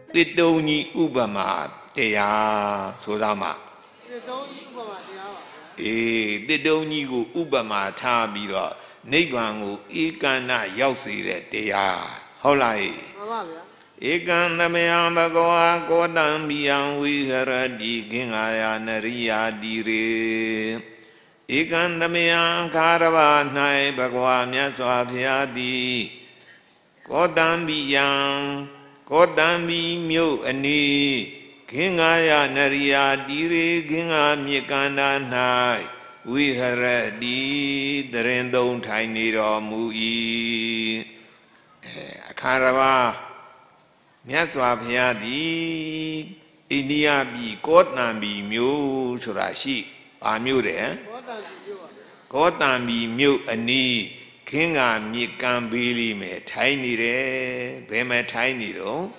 Tidoni Ubama, Tea, Sodama. Tidoni Ubama Tabira, Nebango, Ikana, Yausi, Tea, Holai. Ekan the Meambagoa, Godam, Bian, we heradi, Gingaya, Naria, Dire. Ekan the Meam, Caravan, Nai, Bagua, Miaswa, Piadi. Godam, Bian. Kodambi myo ani Kingaya Naria Dire Ginga Mikanda Nai Viharadi Darendon Tiny Mui Akarava Miaswa Piadi India bi Kodambi myo Surashi Amure Kodambi myo ani Kinga Mikambili me tiny re, Bema tiny ro.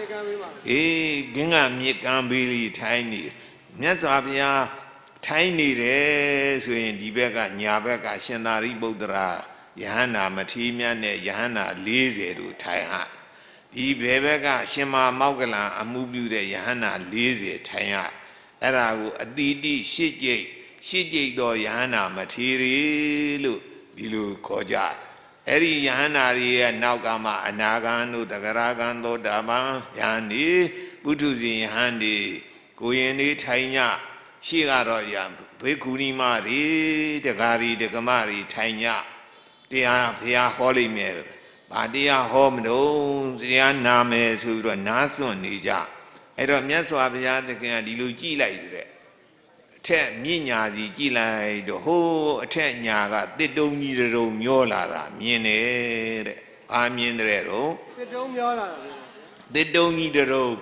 Ginga Mikambili tiny. Nyasabia tiny re, so in Dibeka, Nyabeka, Shenari Bodra, Yahana, Matimia, Yahana, Lazy to Taiha. Dibeka, Shema Maugala, Amubu de Yahana, Lazy Taiha. Era a didi, shijay do Yahana, material. Bilu Koja. Eri Yahanari and Naugama, Anagano, Dagaragando, Dama, Yani, Butuzi, Handi, Kuyeni, Tanya, Shigaroya, Bekuni Mari, Dagari, Dagamari, Tanya, they are Pia Holy Mel, but they are home, those, they are Names who are Nasun Nija. I don't know so Abia, the Diluji like that. Minya di Gila, the whole Tenyaga, they don't need a room, Yola, Miene, Amienrero. They don't need a room.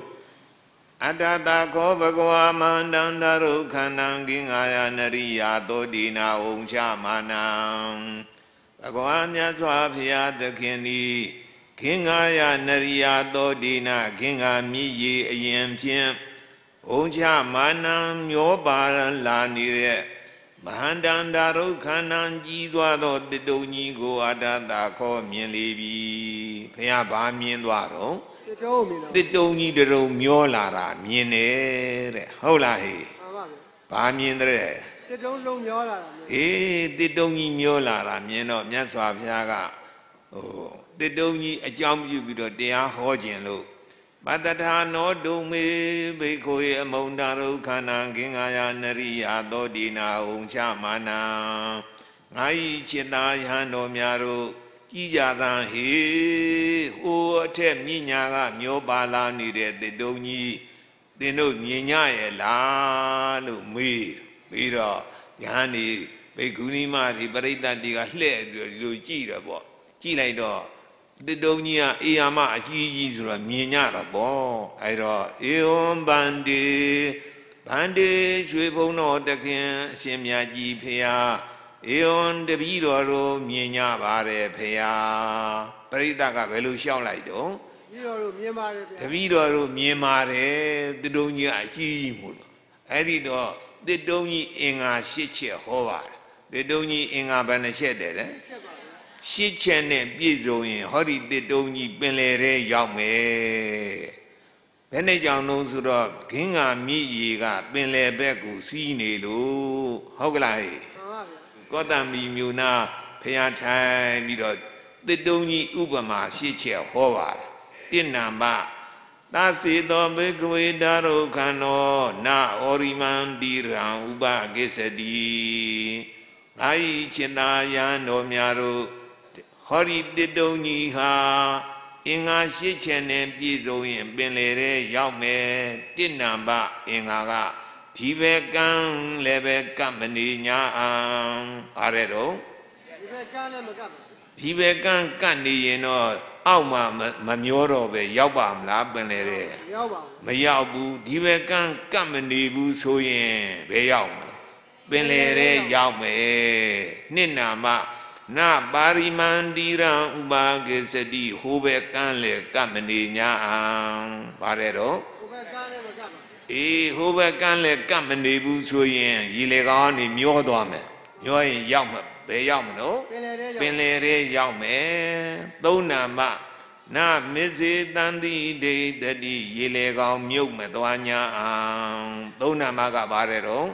Adada Kovagoa Mandandaro Kananging Ayanaria, Dodina, Onshamana. Agoania Swapia, the Kendi, King Ayanaria, Dodina, King Ami, Yempian. Oja manam yoba la nire Mahandandaro kanan jidwado de doni go adada ko mienlebi Pia ba miendwaro de doni de ro miolara miene hola he ba miendre de doni miolara mieno myaswa phya ga de doni a jaum yu pi do taya ho jin lo Badata no do me Bekoe Mondaro Kana Gingaya Naria Dodina Unshamana Nai China Yano Miaro Kijada he who attempt Ninaga Nyobala needed the Doni they know Nina la me Mira Yani Bekuni Mari Barita Diga Led Jira Chilaido The Donia Iama Gizra Minyara Bo, Ira Eon Bandi Bandi Swibono Dakin Semia G Pea Eon de Biro Minya Bare Pea Peridaga Velu Shaulaido The Biro Miemare the Donia Gimul Edido the Doni Inga Shiche Hova the Doni Inga Banachede She chene bizo in hori de doni benlere yaume. Benejang no suro kinga mi yiga benle beku sine lo hoglai. Godami muna payantai mido de doni ubama shiche hova. Tinamba Tasi do bekwe daro kano na oriman diran uba gesedi. Ai china yan no miaro Hori didoni ha Inga shichene bizo in benlere yaume Tinamba ingaga Tibekan lebe kamani nya Arero Tibekan kani yeno Auma mamioro be yaubam la benlere Mayaubu Tibekan kamani bu soyen be yaume Benlere yaume Ninama Na barimandira ubagesedi hube kanle kamani nya Barero hube kanle kamani bu soyen yilegani myodwame Yoyin yaume be yaume no Benlere yaume Donama Na misi tandi de tadi yile gao myuk me tuanya tona maga bare ro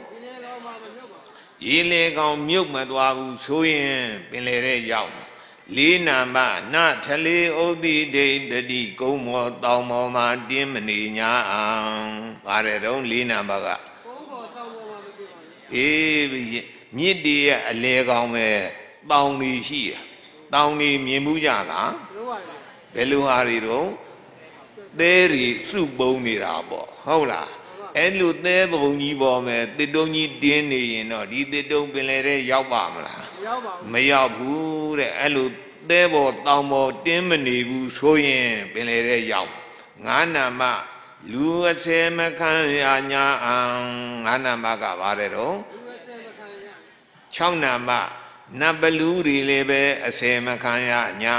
yile gao myuk me tuabu suyin pinlere yao li namba na thali odi de tadi kumo taumo ma dimani nya bare ro li namba gaမြစ်တည်းရဲ့အလဲကောင်းပဲတောင်တွေရှိတယ်တောင်တွေမြင်မှုကြလားဘယ်လိုဟာတွေတော့သဲတွေစုပုံနေတာပေါ့ဟုတ်လားအဲ့လိုသဲပုံကြီးပေါ်မဲ့တစ်တုံးကြီးတင်းနေရင်တော့ဒီတစ်တုံးပင်လေတဲ့ရောက်ပါမလားမရောက်ဘူးတဲ့အဲ့လိုသဲပေါ်တောင်ပေါ်တင်းမနေဘူးဆိုရင်ပင်လေတဲ့ရောက်ငါးနာမလူအစဲမခံရညာငါးနာမကပါတယ်တော့6 နာမနတ်ဘလူးတွေလည်းပဲအစဲမခံရညာ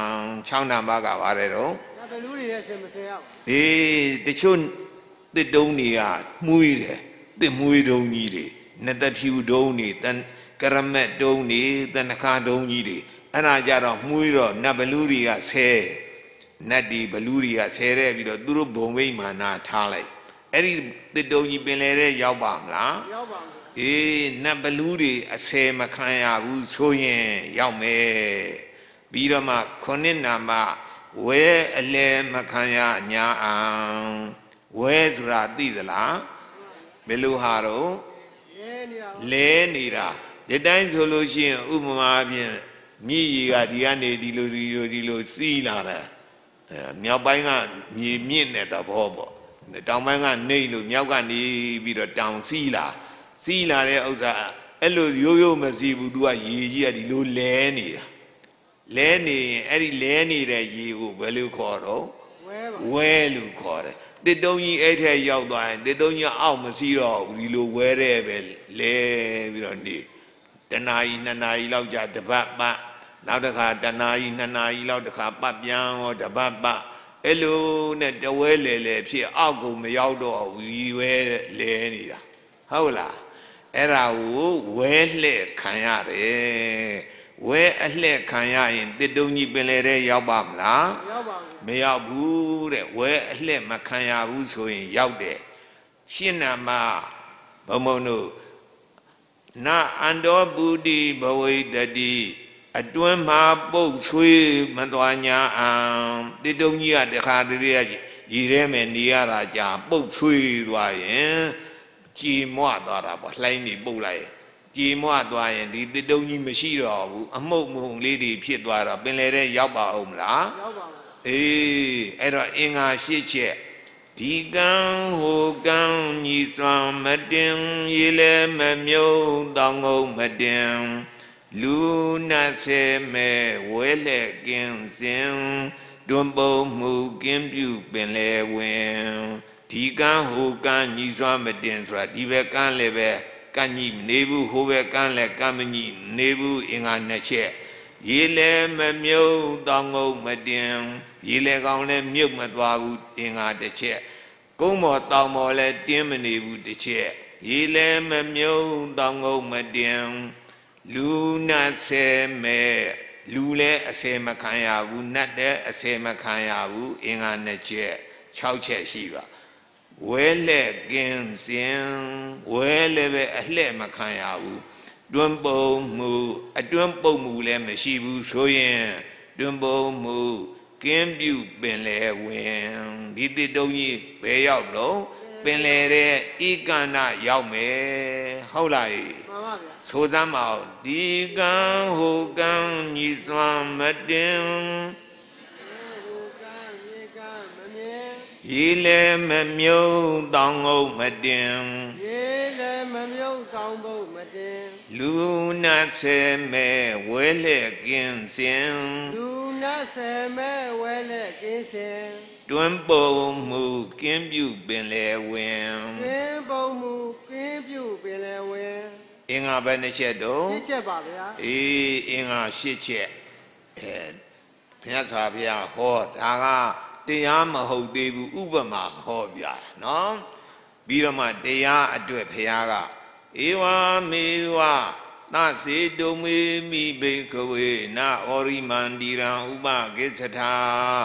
6 နာမကပါတယ်တော့နတ်ဘလူးတွေလည်းအစဲမစဲရဘူးတချို့တစ်တုံးတွေကမှုီးတယ်တစ်မွေးတုံးကြီးတွေနတ်တဖြူတုံးတွေကရမက်တုံးတွေတဏခါတုံးကြီးတွေအဲ့ဒါကြတော့မှုီးတော့နတ်ဘလူးတွေကဆဲနတ်ဒီဘလူးတွေကဆဲရဲပြီးတော့သူတို့ဘုံဝိမာနာထားလိုက်အဲ့ဒီတစ်တုံးကြီးပင်လေတဲ့ရောက်ပါမလားရောက်ပါနတ်ဘလူးတွေအစဲမခံရဘူးဆိုရင်ရောက်မယ်ပြီးတော့မှ9 နာမဝဲအလဲမခံရညာဝဲဆိုတာသိသလားဘယ်လိုဟာတော့လဲနေတာဒီတိုင်းဆိုလို့ရှိရင်ဥပမာဖြင့်မြည်ရီကဒီကနေဒီလိုစီးလာတယ်မြောက်ပိုင်းကမြေမြင့်တဲ့သဘောပေါ့တောင်ပိုင်းကနေလို့မြောက်ကနေပြီးတော့တောင်စီးလာတဲ့ဥစ္စာအဲ့လိုရိုးမစီဘူး तू ကရေကြီးကဒီလိုလဲနေတာလဲနေရင်အဲ့ဒီလဲနေတဲ့ရေကိုဘယ်လိုခေါ်တော့ဝဲလို့ခေါ်တယ်တစ်တုံးကြီးအဲ့ထက်ရောက်သွားရင်တစ်တုံးကြီးအောက်မစီတော့ဘူးဒီလိုဝဲတဲ့ပဲလဲပြီးတော့နေတနာရီ2 နာရီလောက်ကြာတပတ်ပတ်နောက်တစ်ခါတနာရီ2 နာရီလောက်တစ်ခါပတ်ပြန်ဟောတပတ်ပတ်အဲ့လိုနဲ့တဝဲလဲဖြစ်အောက်ကိုမရောက်တော့ဘူးဝဲလဲနေတာဟုတ်လားအဲ့ဒါကိုဝဲလှဲ့ခံရတယ်ဝဲအလှဲ့ခံရရင်တစ်တုံးကြီးပင်လေတဲ့ရောက်ပါမလားရောက်ပါဘူးမရောက်ဘူးတဲ့ဝဲအလှဲ့မခံရဘူးဆိုရင်ရောက်တယ်ရှင်းနာမဘုံဘုံတို့နာအန္တောပုတိဘဝိတတိအတွင်းမှာပုတ်ဆွေးမသွားညာတစ်တုံးကြီးကတခါတည်းရည်ရဲမယ်နေရတာကြာပုတ်ဆွေးသွားရင်ကြည်မွသွားတာပေါ့လှိုင်းနေပုတ်လိုက်ကြည်မွသွားရင်ဒီတစ်တုံးကြီးမရှိတော့ဘူးအမှုန့်မုံလေးတွေဖြစ်သွားတော့ပင်လေတဲ့ရောက်ပါအောင်မလားရောက်ပါဘူးအဲ့တော့အင်္ဂါ8 ချက်ဒီကံဟိုကံညီစွာမတင်ရေလဲမမြုံတောင်းငုံမတင်လူနာစေမဲဝဲလက်ကင်းစင်တွန်းပုံမှုကင်းပြုပင်လေဝင်ဒီကံဟိုကံညီစွာမတင်ဆိုတာဒီဘက်ကံလည်းပဲကံညီနေဘူးဟိုဘက်ကံလည်းကံမညီနေဘူးအင်္ဂါ2 ချက်ရေလည်းမမြုပ်တောင်းငုံမတင်ရေလည်းကောင်းလည်းမြုပ်မသွားဘူးအင်္ဂါ1 ချက်ကုန်းမော်တောင်မော်လည်းတင်းမနေဘူး1 ချက်ရေလည်းမမြုပ်တောင်းငုံမတင်လူနတ်ဆဲမဲ့လူလည်းအစဲမခံရဘူးနတ်လည်းအစဲမခံရဘူးအင်္ဂါ2 ချက်6 ချက်ရှိပါဝဲလက်ကင်းစင်ဝဲလည်းပဲအလှဲ့မခံရဘူးတွန်းပုံမှုအတွန်းပုံမှုလည်းမရှိဘူးဆိုရင်တွန်းပုံမှုကင်းပြုပင်လေဝင်ဒီတစ်တုံးကြီးဘယ်ရောက်တော့ပင်လေတဲ့ဤကန္နရောက်မယ်ဟုတ်လားမှန်ပါဗျာဆိုသမ်းမအောင်ဒီကံဟိုကံညီစွာမတင်ရေလည်းမမြုံတောင်းငုံမတင်ရေလည်းမမြုံတောင်းဖို့မတင်လူနာစေမဲဝဲလက်ကင်းစင်လူနာစေမဲဝဲလက်ကင်းစင်တွန်းပုံမှုကင်းပြုပင်လေဝင်တွန်းပုံမှုကင်းပြုပင်လေဝင်အင်္ဂါဘယ်နှချက်တော့7 ချက်ပါဗျာအင်္ဂါ8 ချက်ဘုရားစွာဘုရားဟောဒါကတရားမဟုတ်သေးဘူးဥပမာဟောပြနော်ပြီးတော့မှတရားအတွက်ဘုရားကဧဝမေဝသစေတုံမေမိဘိခဝေနဩရိမန္တိရံဥပကိစ္စထာ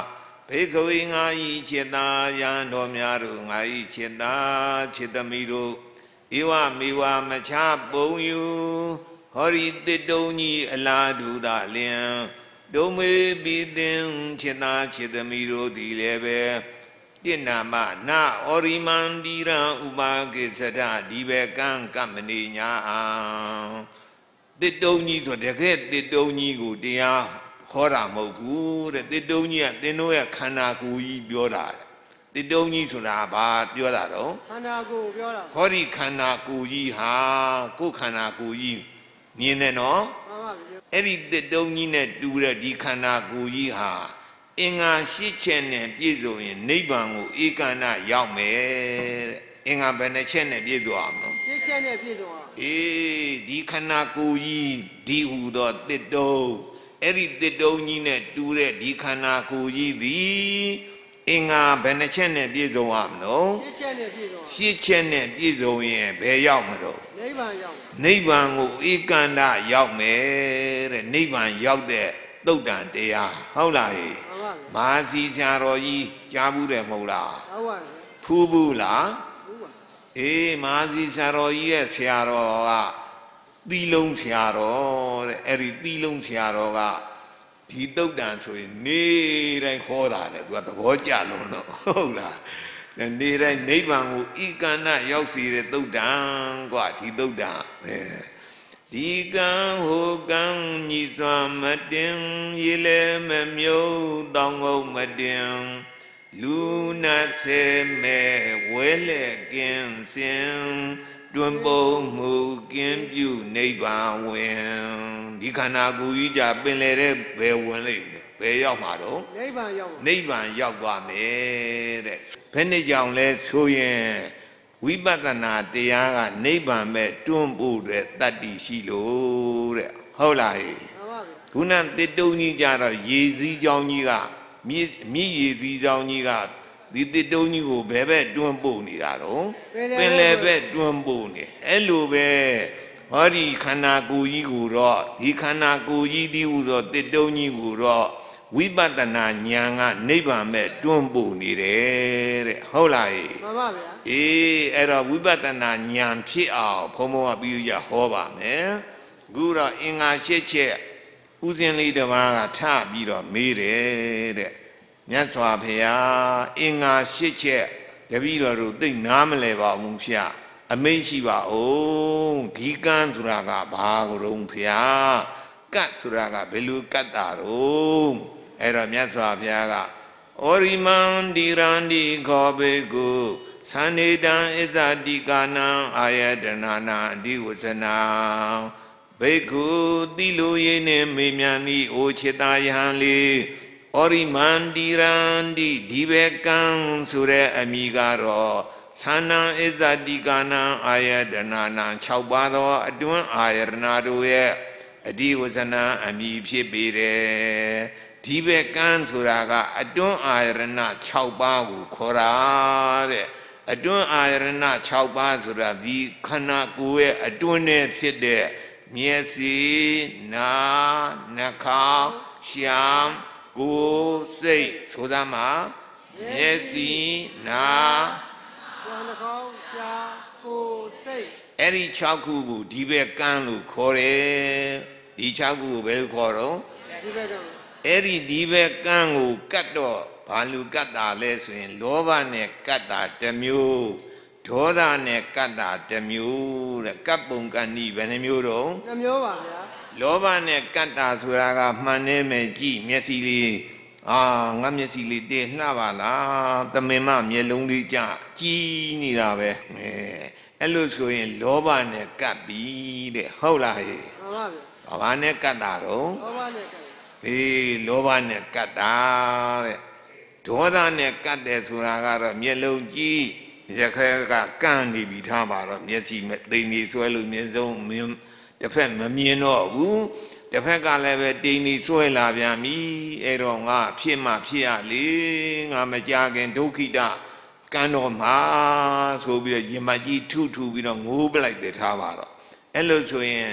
ဘေကဝေငါဤจิตာယံတော်များတို့ငါဤจิตာจิตသမီးတို့ဧဝမေဝမချပုံယူဟောရီတိတုံကြီးအလားတူသာလျင်ဒုမေပိသင်จิตာจิตသမီးတို့သည်လည်းပဲတိနာမနာဩရိမန္တိရံဥပါကိစ္စဒဒီဘေကံကမ္မနေညာတိတုံကြီးဆိုတကယ်တိတုံကြီးကိုတရားခေါ်တာမဟုတ်ဘူးတဲ့တိတုံကြီးကသင်တို့ရဲ့ခန္ဓာကိုယ်ကြီးပြောတာတိတုံကြီးဆိုတာဘာပြောတာတော့ခန္ဓာကိုယ်ပြောတာဟောဒီခန္ဓာကိုယ်ကြီးဟာကိုယ်ခန္ဓာကိုယ်ကြီးမြင်တယ်နော်မှန်ပါဗျာအဲ့ဒီတိတုံကြီးနဲ့တူတဲ့ဒီခန္ဓာကိုယ်ကြီးဟာအင်္ဂါ၈ချက်နဲ့ပြည့်စုံရင်နိဗ္ဗာန်ကိုဧကန္တရောက်မယ်တဲ့အင်္ဂါဘယ်နှချက်နဲ့ပြည့်စုံအောင်နော်၈ချက်နဲ့ပြည့်စုံအောင်အေးဒီခန္ဓာကိုယ်ကြီးဒီဟူသောတိတုံအဲ့ဒီတိတုံကြီးနဲ့တူတဲ့ဒီခန္ဓာကိုယ်ကြီးသည်အင်္ဂါဘယ်နှချက်နဲ့ပြည့်စုံအောင်နော်၈ချက်နဲ့ပြည့်စုံ၈ချက်နဲ့ပြည့်စုံရင်ဘယ်ရောက်မလို့နိဗ္ဗာန်ရောက်နိဗ္ဗာန်ကိုဧကန္တရောက်မယ်တဲ့နိဗ္ဗာန်ရောက်တဲ့သုတ်တန်တရားဟုတ်လားဟေ့မဟာစီဆရာတော်ကြီးကြားဘူးတယ်မဟုတ်လားဟုတ်ပါဘူးဖူးဘူးလားဖူးပါအေးမဟာစီဆရာတော်ကြီးရဲ့ဆရာတော်ကသီလုံးဆရာတော်တဲ့အဲ့ဒီသီလုံးဆရာတော်ကဒီသုတ်တန်ဆိုရင်နေတိုင်းခေါ်တာတဲ့သူကသဘောကျလုံးတော့ဟုတ်လားနေတိုင်းနိဗ္ဗာန်ကိုဤကန္နရောက်စီတဲ့သုတ်တန်กว่าဒီသုတ်တန်ဒီကံဟိုကံညီစွာမတင်ရေလဲမမြုပ်တောင်းငုံမတင်လူနာစေမဲ့ဝဲလေကင်းစင်တွင်ပုံမှုကင်းပြုနိဗ္ဗာန်ဝင်ဒီခန္ဓာကိုယ်ကြီးကြပင်လေတဲ့ဘယ်ဝင်လိမ့်မယ်ဘယ်ရောက်မှာတော့နိဗ္ဗာန်ရောက်နိဗ္ဗာန်ရောက်သွားမယ်တဲ့ဘယ်နှစ်ကြောင့်လဲဆိုရင်ဝိပဿနာတရားကနိဗ္ဗာန်ပဲတွန်းဖို့တဲ့တတ္တိရှိလို့တဲ့ဟုတ်လားဟဲ့ခုနတိတုံကြီးကြတော့ရေစည်းကြောင်းကြီးကမြည်ရေစည်းကြောင်းကြီးကဒီတိတုံကြီးကိုဘယ်ဘက်တွန်းပို့နေတာတော့ပင်လယ်ဘက်တွန်းပို့နေအဲ့လိုပဲဟောဒီခန္ဓာကိုယ်ကြီးကိုတော့ဒီခန္ဓာကိုယ်ကြီးဒီဟူသောတိတုံကြီးကိုတော့ဝိပဿနာဉာဏ်ကနိဗ္ဗာန်မဲ့တွန်းပို့နေတယ်တဲ့ဟုတ်လားဟဲ့မှန်ပါဗျာအေးအဲ့တော့ဝိပဿနာဉာဏ်ဖြစ်အောင်ဘုံဘုံကပြီးရဟောပါမယ်အခုတော့အင်္ဂါ၈ချက်ဥစဉ်လေးတစ်ပါးကထပြီးတော့မေးတယ်တဲ့မြတ်စွာဘုရားအင်္ဂါ၈ချက်တပည့်တော်တို့သိနားမလဲပါဘူးဖျားအမိန့်ရှိပါဦးဒီကံဆိုတာကဘာကိုတုံးဖျားကတ်ဆိုတာကဘယ်လိုကတ်တာတော့အဲ့တော့မြတ်စွာဘုရားကဩရိမန္တိရန္တိခောဘေကုသန္နေတံဣဇာတိကာနံအာယတနာနာအဓိဝဇနာဘေကုတိလိုရင်းနဲ့မေမြန်းဤအိုချစ်သာယဟန်လေးဩရိမန္တိရန္တိဒီဘေကံဆိုတဲ့အမိကတော့သန္နံဣဇာတိကာနံအာယတနာနာ6ပါးသောအတွင်းအာယတနာတို့ရဲ့အဓိဝဇနာအမိဖြစ်ပေတယ်ဒီဘေကံဆိုတာကအတွင်းအာယတနာ6ပါးကိုခေါ်တာတဲ့အတွင်းအာယရဏ6ပါးဆိုတာဒီခန္ဓာကိုယ်ရဲ့အတွင်းနဲ့ဖြစ်တဲ့မျက်စိနာနှာခေါင်းရှားကိုယ်စိတ်ဆိုသမှာမျက်စိနာနှာခေါင်းရှားကိုယ်စိတ်အဲ့ဒီ6ခုကိုဒီဘက်ကန်းလို့ခေါ်တယ်ဒီ6ခုကိုဘယ်လိုခေါ်တော့ဒီဘက်ကန်းအဲ့ဒီဘက်ကန်းကိုကတ်တော့ဘာလူကတ်တာလဲဆိုရင်လောဘနဲ့ကတ်တာတစ်မျိုးဒေါသနဲ့ကတ်တာတစ်မျိုးတဲ့ကတ်ပုံကတ်နည်းဘယ်နှမျိုးတော့တစ်မျိုးပါဗျာလောဘနဲ့ကတ်တာဆိုတာကမှန်နေမယ်ကြည့်မျက်စိလေးငါမျက်စိလေးတည်လှပါလားသမင်မမျက်လုံးလေးကြကြည်နေတာပဲအဲ့လိုဆိုရင်လောဘနဲ့ကတ်ပြီတဲ့ဟုတ်လားဟဲ့မှန်ပါဗျာဘာနဲ့ကတ်တာတော့လောဘနဲ့ကတ်လောဘနဲ့ကတ်တာတဲ့ဒေါသနဲ့ကတ်တယ်ဆိုတာကတော့မျက်လုံးကြည့်ရခဲကကန့်နေပြီထားပါတော့မျက်စိတိမ်နေဆွဲလို့မျက်စုံတစ်ဖက်မမြင်တော့ဘူးတစ်ဖက်ကလည်းပဲတိမ်နေဆွဲလာပြန်ပြီအဲ့တော့ငါဖြစ်မှဖြစ်ရလေငါမကြခင်ဒုက္ခိတကံတော်မှာဆိုပြီးတော့ရင်မကြီးထုပြီးတော့ငိုးပလိုက်တယ်ထားပါတော့အဲ့လိုဆိုရင်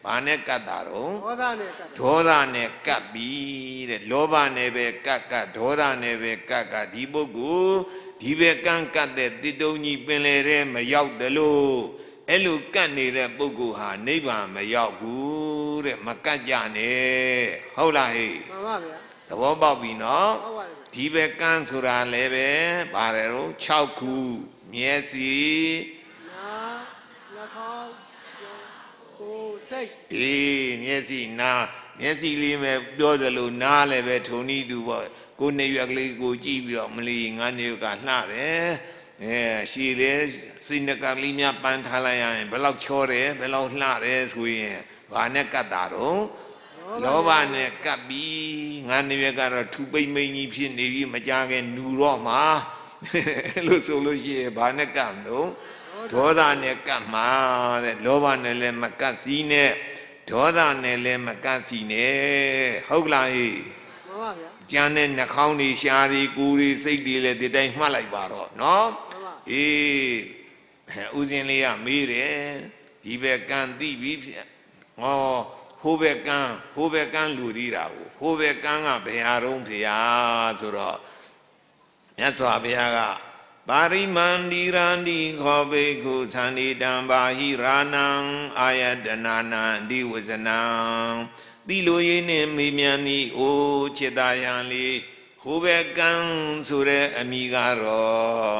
ဘာနဲ့ကတ်တာတော့ဒေါသနဲ့ကတ်ဒေါသနဲ့ကတ်ပြီးတဲ့လောဘနဲ့ပဲကတ်ဒေါသနဲ့ပဲကတ်ဒီပုဂ္ဂိုလ်ဒီပဲကန့်ကတ်တဲ့တိတုံကြီးပင်လေတဲ့မရောက်တယ်လို့အဲ့လိုကတ်နေတဲ့ပုဂ္ဂိုလ်ဟာနိဗ္ဗာန်မရောက်ဘူးတဲ့မကတ်ကြနဲ့ဟုတ်လားဟဲ့မှန်ပါဗျာသဘောပေါက်ပြီနော်ဟုတ်ပါတယ်ဒီပဲကန့်ဆိုတာလည်းပဲပါတယ်တော့6ခုမျက်စိနာနှာခေါင်းကိုယ်စိတ်အေးမျက်စိနာမျက်စိလေးပဲပြောသလိုနားလည်းပဲထုံနည်းတူပေါ့ကိုယ်နေရွက်ကလေးကိုကြည့်ပြီးတော့မလီငါနေကလှတယ်ရှည်တယ်စိတ်နကလေးများပန်းထားလိုက်ရရင်ဘယ်လောက်ချောတယ်ဘယ်လောက်လှတယ်ဆိုရင်ဘာနဲ့ကတ်တာတော့လောဘနဲ့ကပ်ပြီးငါနေရွက်ကတော့ထူပိမ့်မိန်ကြီးဖြစ်နေပြီမကြခင်နူတော့မှာလို့ဆိုလို့ရှိရင်ဘာနဲ့ကပ်တော့ဒေါသနဲ့ကပ်မှာတဲ့လောဘနဲ့လည်းမကပ်စီးနဲ့ဒေါသနဲ့လည်းမကပ်စီးနဲ့ဟုတ်လားဟေ့မှန်ပါဗျာကျန်တဲ့နှာခေါင်းတွေရှားတွေကိုယ်တွေစိတ်တွေလည်းဒီတိုင်းမှတ်လိုက်ပါတော့နော်အေးဦးဇင်းလေးကမေးတယ်ဒီဘက်ကံသိပြီဟောဟိုဘက်ကန်းလူရီတာကိုဟိုဘက်ကန်းကဘယ်ဟာတော့ဖေဟာဆိုတော့မြတ်စွာဘုရားကပါရိမန္တိရန္တိခောဘိက္ခုသန္တိတံဘာဟိရာနံအာယတနာနံဒီဝဇနံတိလိုရင်းနဲ့မေးမြန်းသည်အိုจิตာယံလေးဟိုဘက်ကန်းဆိုတဲ့အမိကတော့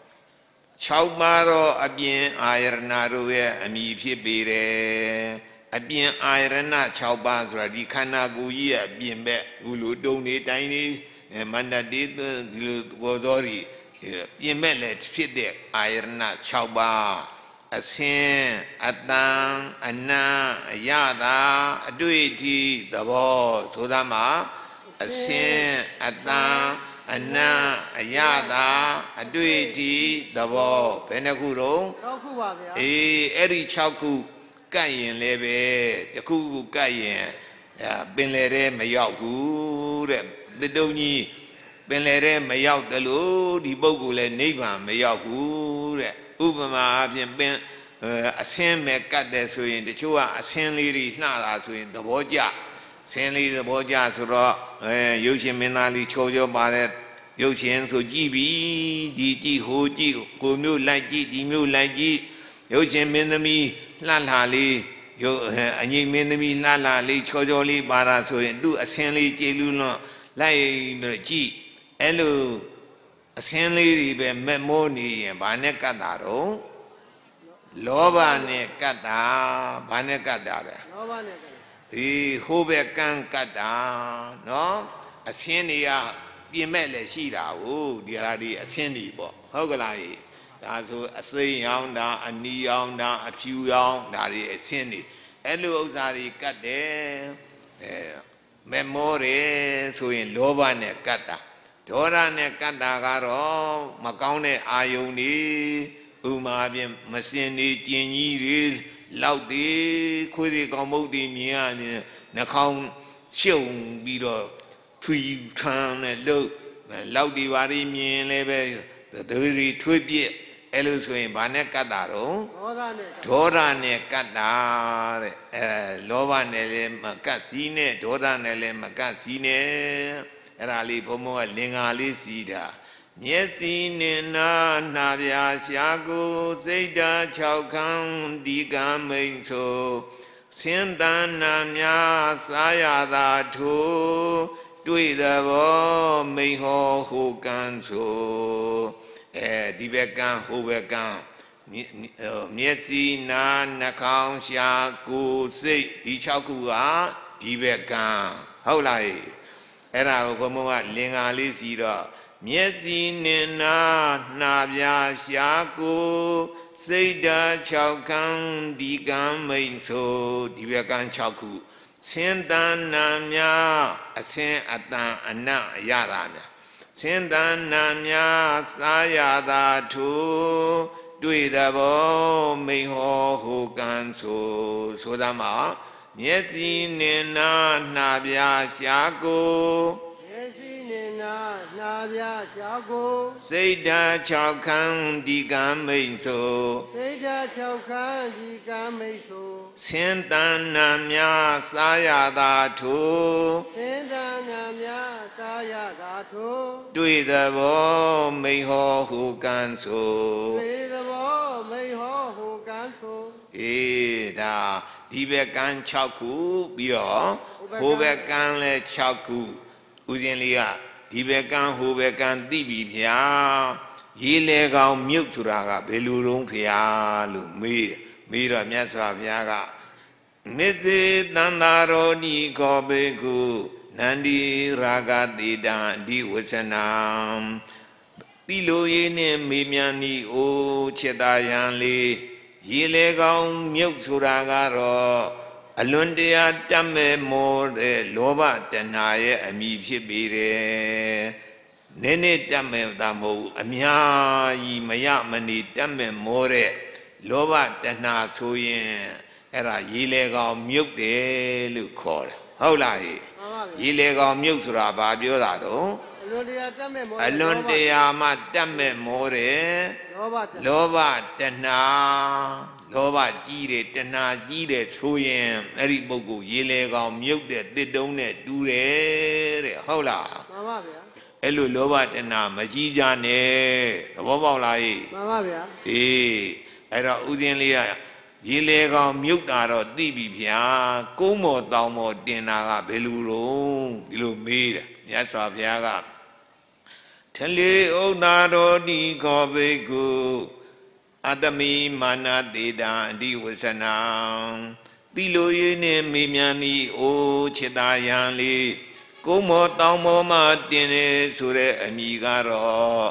6ပါးတော့အပြင်အာယရဏတို့ရဲ့အမိဖြစ်ပေတယ်အပြင်အာယရဏ6ပါးဆိုတာဒီခန္ဓာကိုယ်ကြီးရဲ့အပြင်ဘက်ခုလိုတုံနေတိုင်းနေမန္တတေဒီလိုကိုဇောရီပြင်ဘက်လည်းဖြစ်တဲ့အာယရဏ6ပါးအစင်အတန်အနံအယတာအတွေ့အထိသဘောဆိုသမှာအစင်အတန်အနံအယတာအတွေ့အထိသဘောဘယ်နှခုတော့ 6ခုပါဗျာအေးအဲ့ဒီ6ခုကတ်ရင်လည်းပဲတခုခုကတ်ရင်ပင်လေတဲ့မရောက်ဘူးတဲ့တတုံကြီးပင်လေတဲ့မရောက်တယ်လို့ဒီပုဂ္ဂိုလ်လည်းနိဗ္ဗာန်မရောက်ဘူးတဲ့ဥပမာအပြင်ပင်အဆင်းမဲ့ကတ်တယ်ဆိုရင်တချို့ကအဆင်းလေးတွေနှတာဆိုရင်သဘောကျဆင်းလေးသဘောကျဆိုတော့ရုပ်ရှင်မင်းသားလေးချောချောပါတဲ့ရုပ်ရှင်ဆိုကြည့်ပြီဒီကြည့်ဟိုကြည့်ကိုမျိုးလိုက်ကြည့်ဒီမျိုးလိုက်ကြည့်ရုပ်ရှင်မင်းသမီးလှလှလေးရုပ်အငိမ့်မင်းသမီးလှလှလေးချောချောလေးပါတာဆိုရင်သူ့အဆင်းလေးကြည်လူးလွန်းလိုက်ပြီးတော့ကြည့်အဲ့လိုအဆင်းလေးတွေပဲမက်မိုးနေရင်ဘာနဲ့ကတ်တာတော့လောဘနဲ့ကတ်တာဘာနဲ့ကတ်တာလဲလောဘနဲ့ကတ်ဒီဟိုဘက်ကန်းကတ်တာနော်အဆင်းတွေကပြင်မဲ့လည်းရှိတာဟုတ်ဒီဟာဒီအဆင်းတွေပေါ့ဟုတ်ကလားဒါဆိုအစိမ်းရောင်တာအနီရောင်တာအဖြူရောင်ဒါတွေအဆင်းတွေအဲ့လိုဥစ္စာတွေကတ်တယ်မမောတယ်ဆိုရင်လောဘနဲ့ကတ်တာဒေါသနဲ့ကတ်တာကတော့မကောင်းတဲ့အာယုန်တွေဥမာပြင်မစင်နေကျင်ကြီးတွေလောက်တွေခွေးတွေကောင်းမုတ်တွေမြင်ရရင်နှာခေါင်းရှုံပြီးတော့ထွီထမ်းနဲ့လို့လောက်တွေဘာတွေမြင်လဲပဲတွေထွေးပြစ်အဲ့လိုဆိုရင်ဘာနဲ့ကတ်တာတော့ဒေါသနဲ့ဒေါသနဲ့ကတ်တာတဲ့လောဘနဲ့လည်းမကတ်စီးနဲ့ဒေါသနဲ့လည်းမကတ်စီးနဲ့အဲ့ဒါလေးဘုံဘုံကလင်္ကာလေးစီးတာမျက်စိနဲ့နာနှာပြရှာကိုစိတ်ဓာတ်6ခန်းဒီကမိန်ဆိုစင်တန်နာများစားရသာထိုးတွေ့သဘောမိန်ဟောဟိုကန်းဆိုဒီဘက်ကန်းဟိုဘက်ကန်းမျက်စိနာနှာခေါင်းရှာကိုယ်စိတ်ဒီ6ခုကဒီဘက်ကန်းဟုတ်လားအဲ့ဒါကိုဘုံဘုံကလင်္ကာလေးစီတော့မျက်စိနဲ့နာနှာပြရှာကိုစိတ်ဓာတ်6ခန်းဒီကံမိန်ဆိုဒီဘက်ကန်း6ခုစင်တန်နာများအစင်အတန်အနံ့အရတာများစင်တန်နာများစားရသာထိုးတွေ့သဘောမိန်ဟောဟိုကန်းဆိုသမှာမျက်စိနဲ့နာနှာပြရှာကိုမျက်စိနဲ့နာနှာ Nabia Shago, Seda Chaukan Digan Meiso, Seja Chaukan, Diga Meso, Sentan Namya Sayada Tu, Senda Namia, Saya Gato, Duidavo Meho Huganso, Vedavo, Meho, Hoganso, Eda, Dibekan Chaku, Bio, Hobekan Le Chaku, Uzinlia, Dibekan Hobekan Dibia, Yilega Muturaga, Belurum Pia, Mira Miasa Viaga, Nete Nandaro Ni Kobegu, Nandi Raga Dida, Di Wasanam, Piloyene Mimiani O Chetayanli. Yilegaum Muksuragaro, Alundia Tame more the Loba Tanaye, Ami Pibire, Nene Tame Damo, Amia, Mayamani Tame more, Loba Tana Suyen, Era Yilegam Mukde Lucor. How lie? Yilegam Muksura Babiolado, Alundia Matame more. Loba Tana, Loba Gire, Tana Gire, Troyan, Eribogu, Yilega, Mute, they don't do it. Hola. Elu Loba Tana, Majijane, Wobalai. Era Uzinlia, Yilega, Mutaro, Dibia, Como Damo, Dinaga, Beluro, Bilu Made, Yasa Viaga. Tele o naro di kobegu Adami mana deda di wasana Tilo yene mimiani o chetayan li Kumo taumo ma tine sure amigaro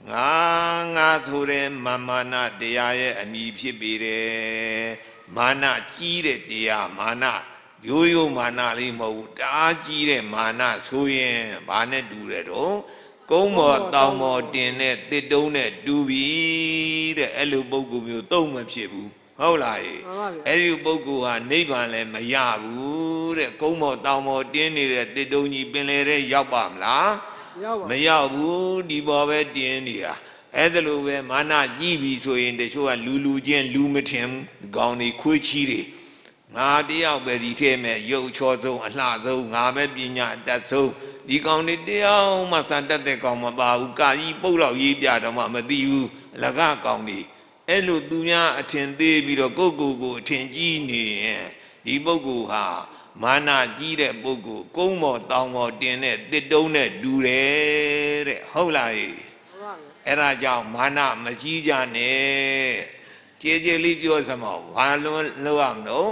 Nga sure mamana deyaye ami pibire Mana chire deya mana Yoyo mana li mo da chire mana suyen Bane dure do Como Taumo Dine, they don't do be the Elu Bogu, Toma Chibu. How lie? Elu Bogu are neighbor and Mayabu, the Como Taumo Dine, they don't even let Yabam la Mayabu, the Bobby Dinia. Elu Mana Gibi so in the show and Lulu Jen Lumitim, Goni Kuchiri. Now the Albert Teme, Yo Chozo, and Lazo, Nababina, that's so. Di kong ni tiao masanta te kong ma ba u ka yi pou law yi pya taw ma ma ti bu laga kong ni ai lo tu nya athin the pi do ko athin ji ni yin di puggol ha mana ji de puggol kuang mo taw mo tin de tit tuang de du deတဲ့ဟုတ်လားအဲ့ဒါကြောင့်မာနမကြီးကြနဲ့ကြေကြေလေးပြောစမောဘာလို့လောက်အောင်တော့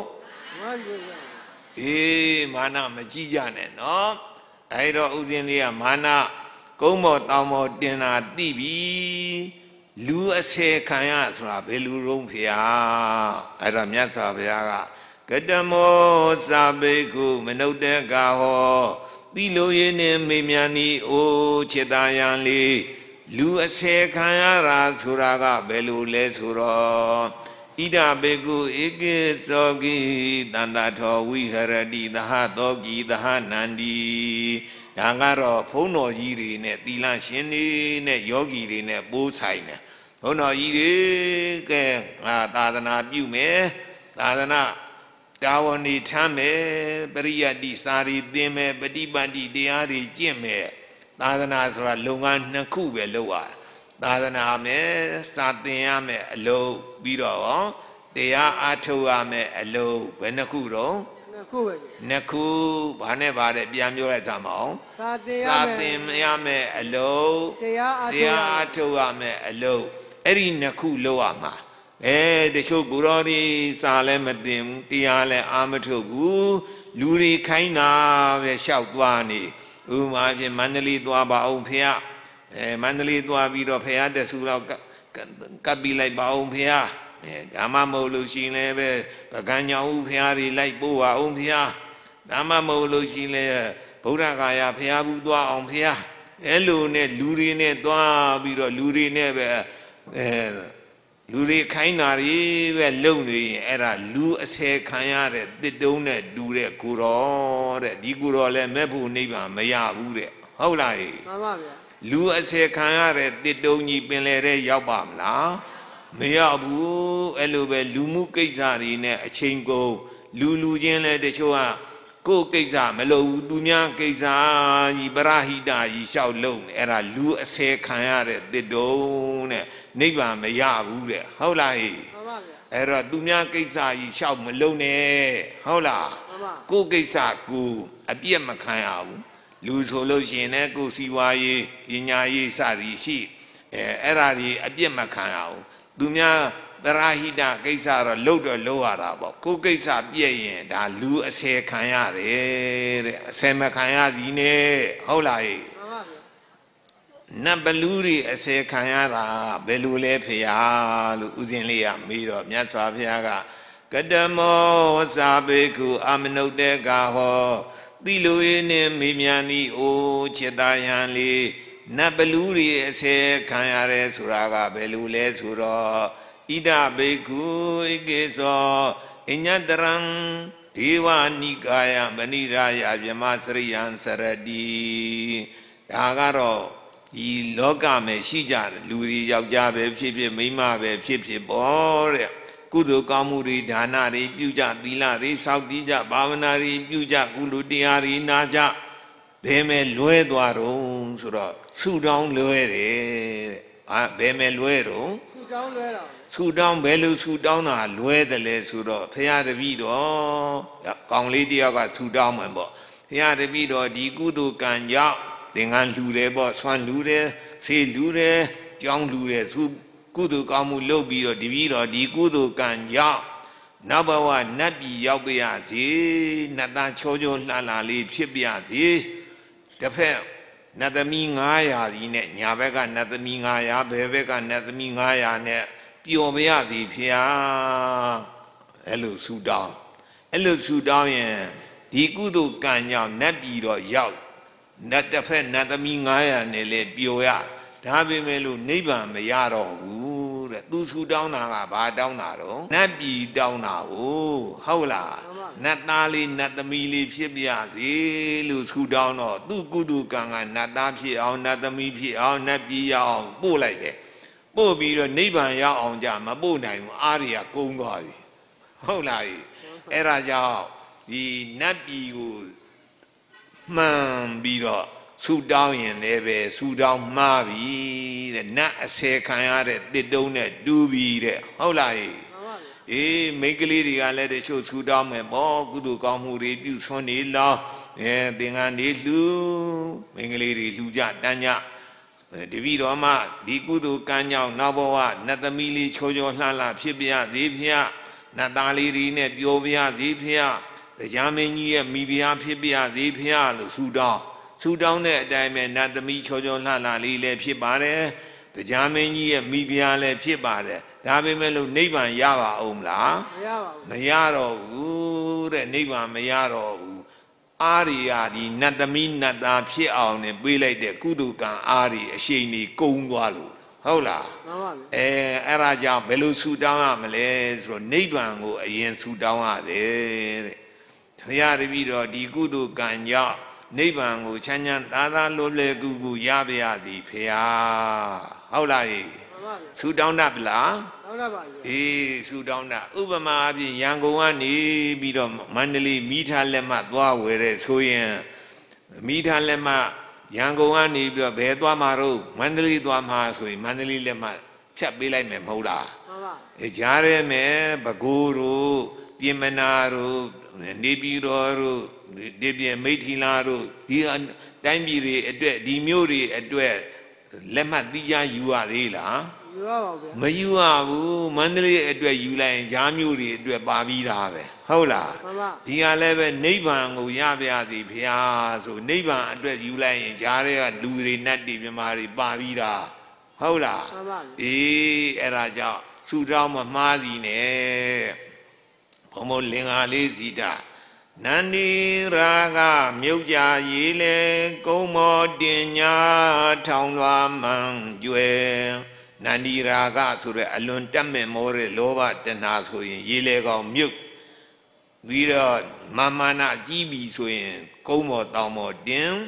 မာနမကြီးကြနဲ့နော်အဲ့တော့ဥစဉ်လေးကမာနကုန်းမောတောင်မောတင်တာသိပြီလူအစေခံရဆိုတာဘယ်လူရုံးဖျားအဲ့တော့မြတ်စွာဘုရားကကတမောစာဘေကုမနုဿကဟောသီလိုရင်းနဲ့မေမြန်းဤအိုခြေတယံလေးလူအစေခံရတာဆိုတာကဘယ်လိုလဲဆိုတော့ဣဒဘေကုဧကေသောကိတန္တထောဝိဟရတိသဟသောကိသဟနန္ဒီဒါကတော့ဘုန်းတော်ကြီးတွေနဲ့သီလရှင်တွေနဲ့ယောဂီတွေနဲ့ပိုးဆိုင်တယ်ဘုန်းတော်ကြီးတွေကဲငါသာသနာပြုမယ်သာသနာတာဝန်ဤထမ်းမယ်ပရိယတ္တိစာရီသင်မယ်ပฏิပတ်တိတရားတွေကျင့်မယ်သာသနာဆိုတာလုပ်ငန်းနှစ်ခုပဲလုပ်ရသာသနာမယ်စာသင်ရမယ်အလုပ်ပြီးတော့တရားအားထုတ်ရမယ်အလုပ်ဘယ်နှခုတော့နှစ်ခုဘာနဲ့ဗါတဲ့ပြန်ပြောလိုက်ကြမအောင်စာသင်ရမယ်အလုပ်တရားအားထုတ်ရမယ်အလုပ်အဲ့ဒီနှစ်ခုလုပ်ရမှာတချို့ကိုရောဒီစာလည်းမသင်ဘူးတရားလည်းအားမထုတ်ဘူးလူတွေခိုင်းတာပဲလျှောက်သွားနေဥပမာဖြင့်မန္တလေးသွားပါအောင်ဖေရမန္တလေးသွားပြီးတော့ဖရာတဆူတော့ကပ်ပြီးလိုက်ပါအောင်ဖရာဒါမှမဟုတ်လို့ရှိရင်လည်းပဲပကံညောင်ဦးဖရာတွေလိုက်ပို့ပါအောင်ဖရာဒါမှမဟုတ်လို့ရှိရင်လည်းဗုဒ္ဓဂါယဖရာဘူးသွားအောင်ဖရာအဲ့လိုနဲ့လူတွေနဲ့သွားပြီးတော့လူတွေနဲ့ပဲလူတွေခိုင်းတာတွေပဲလုံနေရင်အဲ့ဒါလူအစေခံရတဲ့တစ်တုံးနဲ့တူတဲ့ကိုရောတဲ့ဒီကိုရောလည်းမဲ့ဖို့နိဗ္ဗာန်မရဘူးတဲ့ဟုတ်လားမှန်ပါဗျာလူအစေခံရတဲ့တစ်တုံကြီးပင်လေတဲ့ရောက်ပါမလားမရောက်ဘူးအဲ့လိုပဲလူမှုကိစ္စတွေနဲ့အချိန်ကုန်လူချင်းလဲတချို့ကကိုယ်ကိစ္စမလုပ်ဘူးသူများကိစ္စကြီးပရဟိတကြီးရှောက်လုံးအဲ့ဒါလူအစေခံရတဲ့တစ်တုံနဲ့နိဗ္ဗာန်မရဘူးတဲ့ဟုတ်လားဟဲ့အဲ့တော့သူများကိစ္စကြီးရှောက်မလုံးနဲ့ဟုတ်လားကိုယ်ကိစ္စကိုအပြည့်မခံရဘူးလူဆိုလို့ရှိရင်လည်းကိုယ်စီဝါရေးပညာရေးစသည်ရှိအဲ့ဒါကြီးအပြည့်မခံရဘူးသူများပရဟိတကိစ္စတော့လုပ်ရတာပေါ့ကိုယ်ကိစ္စပြည့်ရင်ဒါလူအစေခံရတယ်တဲ့အစေမခံရသည်နဲ့ဟုတ်လားဟဲ့နတ်ဘလူတွေအစေခံရတာဘယ်လိုလဲဖေဟာလို့ဥစဉ်လေးကမေးတော့မြတ်စွာဘုရားကကတမောသာဘေကုအမနုတေကဟောတိလိုရင်းနဲ့မေးမြန်းသည်အိုခြေသားယံလေးနတ်ဘလူတွေအစေခံရရဲဆိုတာကဘယ်လိုလဲဆိုတော့ဣဒဘေကုဣကေသောအညတရံဒေဝနိကာယမဏိရာယဗြဟ္မစရိယံစရတိဒါကတော့ဒီလောကမှာရှိကြတယ်လူတွေယောက်ျားပဲဖြစ်ဖြစ်မိန်းမပဲဖြစ်ဖြစ်ပေါ့တဲ့ကုသိုလ်ကောင်းမှုတွေဒါနတွေပြုကြသီလတွေစောင့်တည်ကြဘာဝနာတွေပြုကြကုသိုလ်တရားတွေနာကြဘယ်မဲ့လွဲသွားတော့ဆိုတော့ဆူတောင်းလွဲတယ်တဲ့ဘယ်မဲ့လွဲတော့ဆူတောင်းလွဲတာဆူတောင်းဘယ်လိုဆူတောင်းတာလွဲတယ်လဲဆိုတော့ဖရာတပည့်တော်ကောင်လေးတယောက်ကဆူတောင်းမှန်ပေါ့ဖရာတပည့်တော်ဒီကုသိုလ်ကံကြောင့်သင်္ကန်းလှူတယ်ပေါ့ဆွမ်းလှူတယ်ဆေးလှူတယ်ကြောင်းလှူတယ်သူကုသိုလ်ကောင်းမှုလုပ်ပြီးတော့တပည့်တော်ဒီကုသိုလ်ကံကြောင့်နောက်ဘဝနတ်ပြည်ရောက်ပြရစီနတ်သားချောချောလှလှလေးဖြစ်ပြစီတစ်ဖက်နတ်သမီး900ကြီးနဲ့ညာဘက်ကနတ်သမီး900ဘယ်ဘက်ကနတ်သမီး900နဲ့ပျော်ပြရစီဖျားအဲ့လိုဆူတောင်းရင်ဒီကုသိုလ်ကံကြောင့်နတ်ပြည်တော့ရောက်နတ်တစ်ဖက်နတ်သမီး900နဲ့လေပျော်ရဒါပေမဲ့လို့နိဗ္ဗာန်မရတော့ဘူးတဲ့သူဆူတောင်းတာကဘာတောင်းတာတော့နတ်ပြည်တောင်းတာဟုတ်လားနတ်သားလေးနတ်သမီးလေးဖြစ်ပြစေလို့ဆူတောင်းတော့သူကုသိုလ်ကံကနတ်သားဖြစ်အောင်နတ်သမီးဖြစ်အောင်နတ်ပြည်ရအောင်ပို့လိုက်တယ်ပို့ပြီးတော့နိဗ္ဗာန်ရောက်အောင်ကြမပို့နိုင်ဘူးအားရကုန်းသွားပြီဟုတ်လားအဲ့ဒါကြောင့်ဒီနတ်ပြည်ကိုမှန်ပြီးတော့ဆူတောင်းရင်လည်းပဲဆူတောင်းမှားပြီတဲ့နတ်အစေခံရတဲ့တစ်တုံးနဲ့တူပြီတဲ့ဟုတ်လားအေးမိန်းကလေးတွေကလည်းတချို့ဆူတောင်းမယ်ပေါ့ကုသိုလ်ကောင်းမှုတွေပြုဆွနေလောသင်္ကန်းတွေလှူမိန်းကလေးတွေလှူကြတန်းကြတပည့်တော်မှဒီကုသိုလ်ကံကြောင့်နောက်ဘဝနတ်သမီးလေးချောချောလှလှဖြစ်ပြသေးဖျားနတ်သားလေးတွေနဲ့ပျော်ပြသေးဖျားတရားမင်းကြီးရဲ့မိဖုရားဖြစ်ပြသေးဖျားလို့ဆူတောင်းတဲ့အတိုင်းပဲနတ်သမီးချောချောလှလှလေးလည်းဖြစ်ပါတယ်တရားမင်းကြီးရဲ့မိဖုရားလည်းဖြစ်ပါတယ်ဒါပေမဲ့လို့နိဗ္ဗာန်ရပါအောင်မလားမရတော့ဘူးတဲ့နိဗ္ဗာန်မရတော့ဘူးအာရိယာဒီနတ်သမီးနတ်သားဖြစ်အောင်နဲ့ပေးလိုက်တဲ့ကုသိုလ်ကံအာရိအရှိန်ကြီးကုန်းသွားလို့ဟုတ်လားအဲ့ဒါကြောင့်ဘယ်လိုဆူတောင်းရမလဲဆိုတော့နိဗ္ဗာန်ကိုအရင်ဆူတောင်းရတယ်တဲ့ဘုရားတပည့်တော်ဒီကုသိုလ်ကံကြောင့်နိဗ္ဗာန်ကိုချမ်းချမ်းသာသာလွယ်လွယ်ကူကူရပါရသည်ဖေဟာဟုတ်လားဆူတောင်းတတ်ပလားတောင်းတတ်ပါပြီအေးဆူတောင်းတဥပမာအပြင်ရန်ကုန်ကနေပြီးတော့မန္တလေးမိထားလက်မှသွားဝယ်တဲ့ဆိုရင်မိထားလက်မှရန်ကုန်ကနေပြီးတော့ဘယ်သွားမှာတော့မန္တလေးသွားမှာဆိုရင်မန္တလေးလက်မှဖြတ်ပေးလိုက်မယ်မဟုတ်လားမှန်ပါအေးကြားရဲမယ်ပဲခူးတို့ပြင်မနာတို့နေပြည်တော်တို့ဒီပြင်မိထီလာတို့ဒီတိုင်းပြည်တွေအတွက်ဒီမြို့တွေအတွက်လက်မှတ်သိကြယူရသေးလားယူရပါဘူးမယူရဘူးမန္တလေးအတွက်ယူလိုက်ရင်ဂျားမြို့တွေအတွက်ပါပြီးသားပဲဟုတ်လားဒီကလည်းပဲနိဗ္ဗာန်ကိုရပါသည်ဖျားဆိုနိဗ္ဗာန်အတွက်ယူလိုက်ရင်ဂျားတွေကလူတွေနတ်တွေမြမာတွေပါပြီးသားဟုတ်လားအေးအဲ့ဒါကြောင့်ဆူတောင်းမမှားစီနဲ့ဘုံဘလင်္ကာလေးစီတာနန္ဒီရာဂမြုပ်ကြရေးလေကုံမောတင်ညာထောင်လွားမှန်ကျွယ်နန္ဒီရာဂဆိုတဲ့အလွန်တက်မဲ့မောတဲ့လောဘတဏှာဆိုရင်ရေးလေကောင်မြုပ်ပြီးတော့မာမနာကြီးပြီဆိုရင်ကုံမောတောင်မောတင်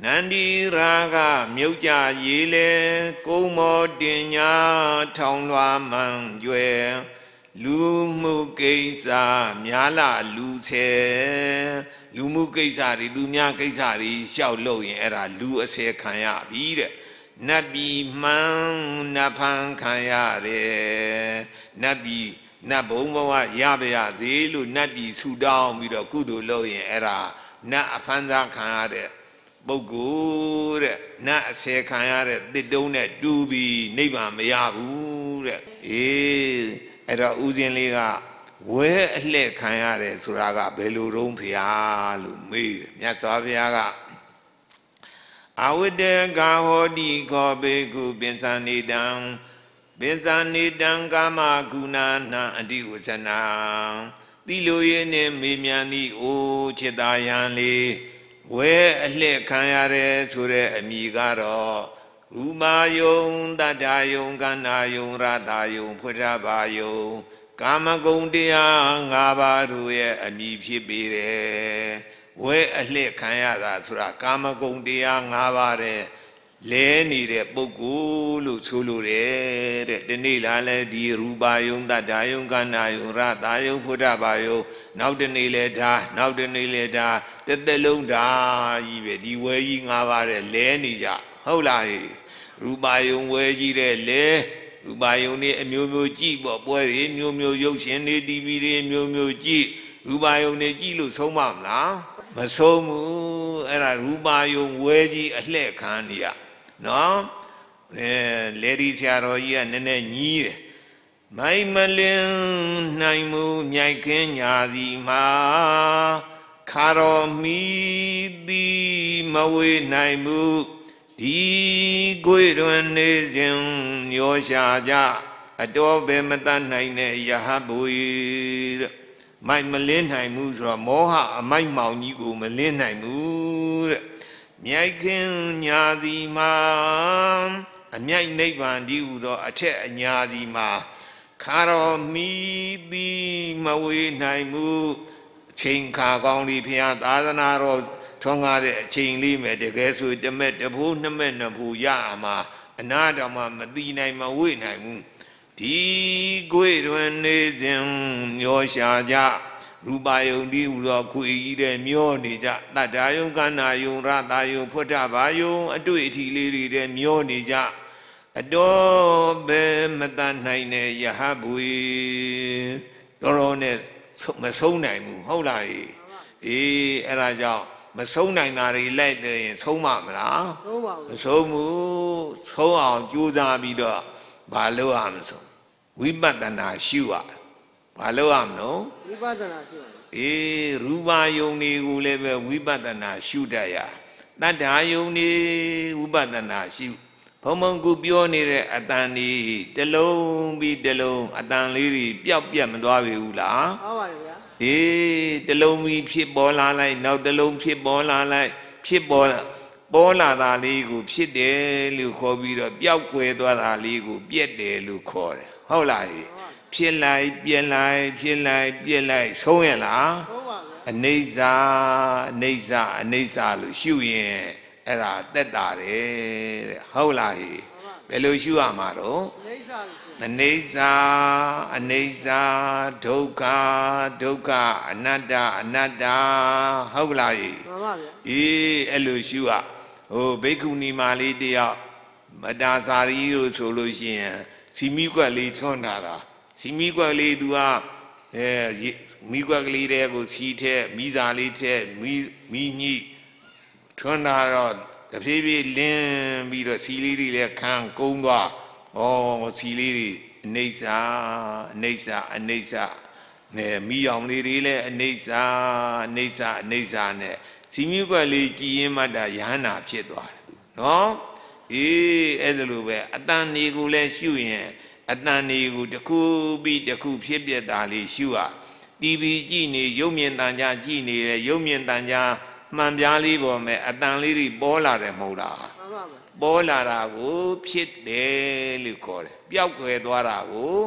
နန္ဒီရာဂမြုပ်ကြရေလေကုံမောတင်ညာထောင်လွှာမှန်ကျွယ်လူမှုကိစ္စများလာလူဆယ်လူမှုကိစ္စတွေလူများကိစ္စတွေရှောက်လို့ရင်အဲ့ဒါလူအဆယ်ခံရပြီတဲ့နတ်ပြည်မှန်နတ်ဖန်ခံရတယ်နတ်ပြည်နတ်ဘုံဘဝရပါရစေလို့နတ်ပြည်ဆူတောင်းပြီးတော့ကုသိုလ်လုပ်ရင်အဲ့ဒါနတ်အဖန်သားခံရတဲ့ပုဂ္ဂိုလ်တဲ့နတ်အဆယ်ခံရတဲ့တစ်တုံးနဲ့တူပြီးနိဗ္ဗာန်မရဘူးတဲ့အဲ့တော့ဦးဇင်းလေးကဝဲအလှဲ့ခံရတယ်ဆိုတာကဘယ်လိုတုံးဖျားလို့မေးတယ်မြတ်စွာဘုရားကအဝိတ္တကာဟောတိခောဘေကုပင်စနိတံပင်စနိတံကာမဂုဏနာအတိဝဇနာတိလိုရင်းနဲ့မေမြန်းဤအိုจิตာယံလေးဝဲအလှဲ့ခံရတယ်ဆိုတဲ့အမည်ကတော့ရူမာယုံတတ္တယုံကန္နာယုံရတယုံဖွထဘာယုံကာမဂုဏ်တရား၅ပါးတို့ရဲ့အမည်ဖြစ်ပေတယ်ဝဲအလှဲ့ခံရတာဆိုတာကာမဂုဏ်တရား၅ပါးတဲ့လဲနေတဲ့ပုဂ္ဂိုလ်လို့ဆိုလိုတယ်တဲ့ဒီနေ့လာလဲဒီရူပါယုံတတ္တယုံကန္နာယုံရတယုံဖွထဘာယုံနောက်တနေ့လဲဒါနောက်တနေ့လဲဒါတစ်သက်လုံးဒါကြီးပဲဒီဝဲကြီး၅ပါးတဲ့လဲနေကြဟုတ်လားရူပါယုံဝဲကြီးတဲ့လဲရူပါယုံနေအမျိုးမျိုးကြည့်ပေါ့ပွဲတွေမျိုးမျိုးရုပ်ရှင်တွေ TV တွေမျိုးမျိုးကြည့်ရူပါယုံနေကြည့်လို့ဆုံးမမလားမဆုံးဘူးအဲ့ဒါရူပါယုံဝဲကြီးအလှဲ့ခံနေရနော်လေဒီဆရာတော်ကြီးကနည်းနည်းညီးတယ်မိုင်မလင်းနိုင်မှုမြိုက်ခင်းညာစီမှာခါတော်မီသည်မဝေနိုင်မှုဒီကိုယ်တွင်နေစဉ်ညောရှာကြအတော်ပဲမတတ်နိုင်တဲ့ယဟဘူတဲ့မိုက်မလင်းနိုင်မှုဆိုတော့မောဟအမိုက်မောင်ကြီးကိုမလင်းနိုင်ဘူးတဲ့မြိုက်ခင်ညာစီမှာအမြိုက်နိဗ္ဗာန်ဒီဟူသောအထက်အညာစီမှာခါတော်မီသည်မဝေနိုင်မှုအချိန်ခါကောင်းလေးဖျားသာသနာတော်ထွန်းကားတဲ့အချိန်လေးမဲ့တကယ်ဆိုတမက်တဖိုးနှစ်မက်နှစ်ဖိုးရမှာအနာတော်မှမတိနိုင်မဝေနိုင်ဘူးဒီကိုယ်တွင်နေစဉ်မျောရှာကြရူပါယုံဒီဟူသောခွေကြီးတဲ့မျောနေကြတတ္တယုံကန္နာယုံရတယုံဖွထဘာယုံအတွေ့အထိလေးတွေတဲ့မျောနေကြအတော်ပဲမတတ်နိုင်တဲ့ယဟဘူတော်တော်နဲ့မဆုံးနိုင်ဘူးဟုတ်လားအဲ့ဒါကြောင့်မဆုံးနိုင်တာတွေလိုက်တယ်ရင်ဆုံးမမလားဆုံးပါဘူးမဆုံးဘူးဆုံးအောင်ကြိုးစားပြီးတော့ဘာလုပ်ရမလဲဆိုဝိပဿနာရှုရဘာလုပ်ရမလို့ဝိပဿနာရှုရရူပါယုံတွေကိုလည်းပဲဝိပဿနာရှုတတ်ရတတ္ထာယုံတွေဝိပဿနာရှုဘုံဘုံကူပြောနေတဲ့အတန်ဒီတလုံးပြီးတလုံးအတန်လေးတွေပျောက်ပြတ်မသွားပြီဘူးလားဟုတ်ပါတယ်ဗျာတလုံးပြီးဖြစ်ပေါ်လာလိုက်နောက်တလုံးဖြစ်ပေါ်လာလိုက်ဖြစ်ပေါ်လာတာလေးကိုဖြစ်တယ်လို့ခေါ်ပြီးတော့ပျောက်ကွယ်သွားတာလေးကိုပြက်တယ်လို့ခေါ်တယ်ဟုတ်လားဖြစ်လိုက်ပြက်လိုက်ဖြစ်လိုက်ပြက်လိုက်ဆုံးရလားဆုံးပါဗျာအနိစ္စအနိစ္စအနိစ္စလို့ရှုရင်အဲ့ဒါတက်တာတယ်တဲ့ဟုတ်လားဘယ်လိုရှုရမှာတော့အနိစ္စအနိစ္စဒုက္ခဒုက္ခအနတ္တအနတ္တဟုတ်လားမှန်ပါဗျာအဲ့လိုရှုရဘိက္ခုနီမလေးတယောက်မတာစာရီလို့ဆိုလို့ရှိရင်စီမီကွက်လေးထွန်းတာစီမီကွက်လေးသူကမီကွက်ကလေးတွေကိုစီထဲမိသားလေးထဲမိညိထွန်းတာတော့တဖြည်းဖြည်းလင်းပြီးတော့စီလေးတွေလည်းခံကုန်းသွားစီလေးတွေအနိစ္စအနိစ္စအနိစ္စမိအောင်လေးတွေလည်းအနိစ္စအနိစ္စအနိစ္စနဲ့စီမီကွက်လေးကြည်ရင်မှတ်တာယဟနာဖြစ်သွားတယ်နော်အဲ့ဒါလိုပဲအတန်ဒီကိုလည်းရှုရင်အတန်ဒီကိုတစ်ခုပြီးတစ်ခုဖြစ်ပြတာလေးရှုရတီဗီကြည့်နေရုပ်မြင်သံကြားကြည့်နေတယ်ရုပ်မြင်သံကြားမှန်ပြားလေးပေါ်မဲ့အတန်လေးတွေပေါ်လာတယ်မဟုတ်လားပေါ်လာတာကိုဖြစ်တယ်လို့ခေါ်တယ်ပျောက်ကွယ်သွားတာကို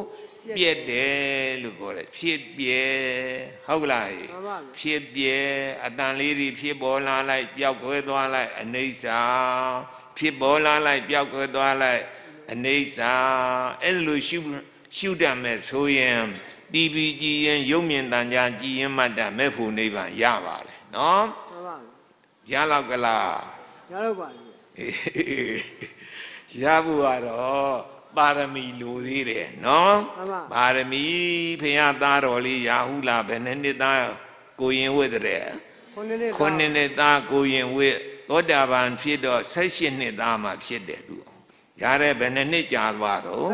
ပြက်တယ်လို့ခေါ်တယ်ဖြစ်ပြဲဟုတ်လားဖြစ်ပြဲအတန်လေးတွေဖြစ်ပေါ်လာလိုက်ပျောက်ကွယ်သွားလိုက်အနိစ္စဖြစ်ပေါ်လာလိုက်ပျောက်ကွယ်သွားလိုက်အနိစ္စအဲ့လိုရှုတတ်မဲ့ဆိုရင်တီးပြီးကြည်ရင်ရုပ်မြင်တန်ကြာကြည်ရင်မှတ်တတ်မဲ့ဖို့နိဗ္ဗာန်ရပါလေနော်ရလောက်ကလားရတော့ပါရဖို့ကတော့ပါရမီလိုသေးတယ်နော်ပါရမီဖရာသားတော်လေးရာဟုလာဘယ်နှစ်သားကိုရင်ဝတ်တဲ့ခုနှစ်သားကိုရင်ဝတ်သောတာပန်ဖြစ်တော့18နှစ်သားမှဖြစ်တယ်သူရတဲ့ဘယ်နှစ်ကြာသွားတော့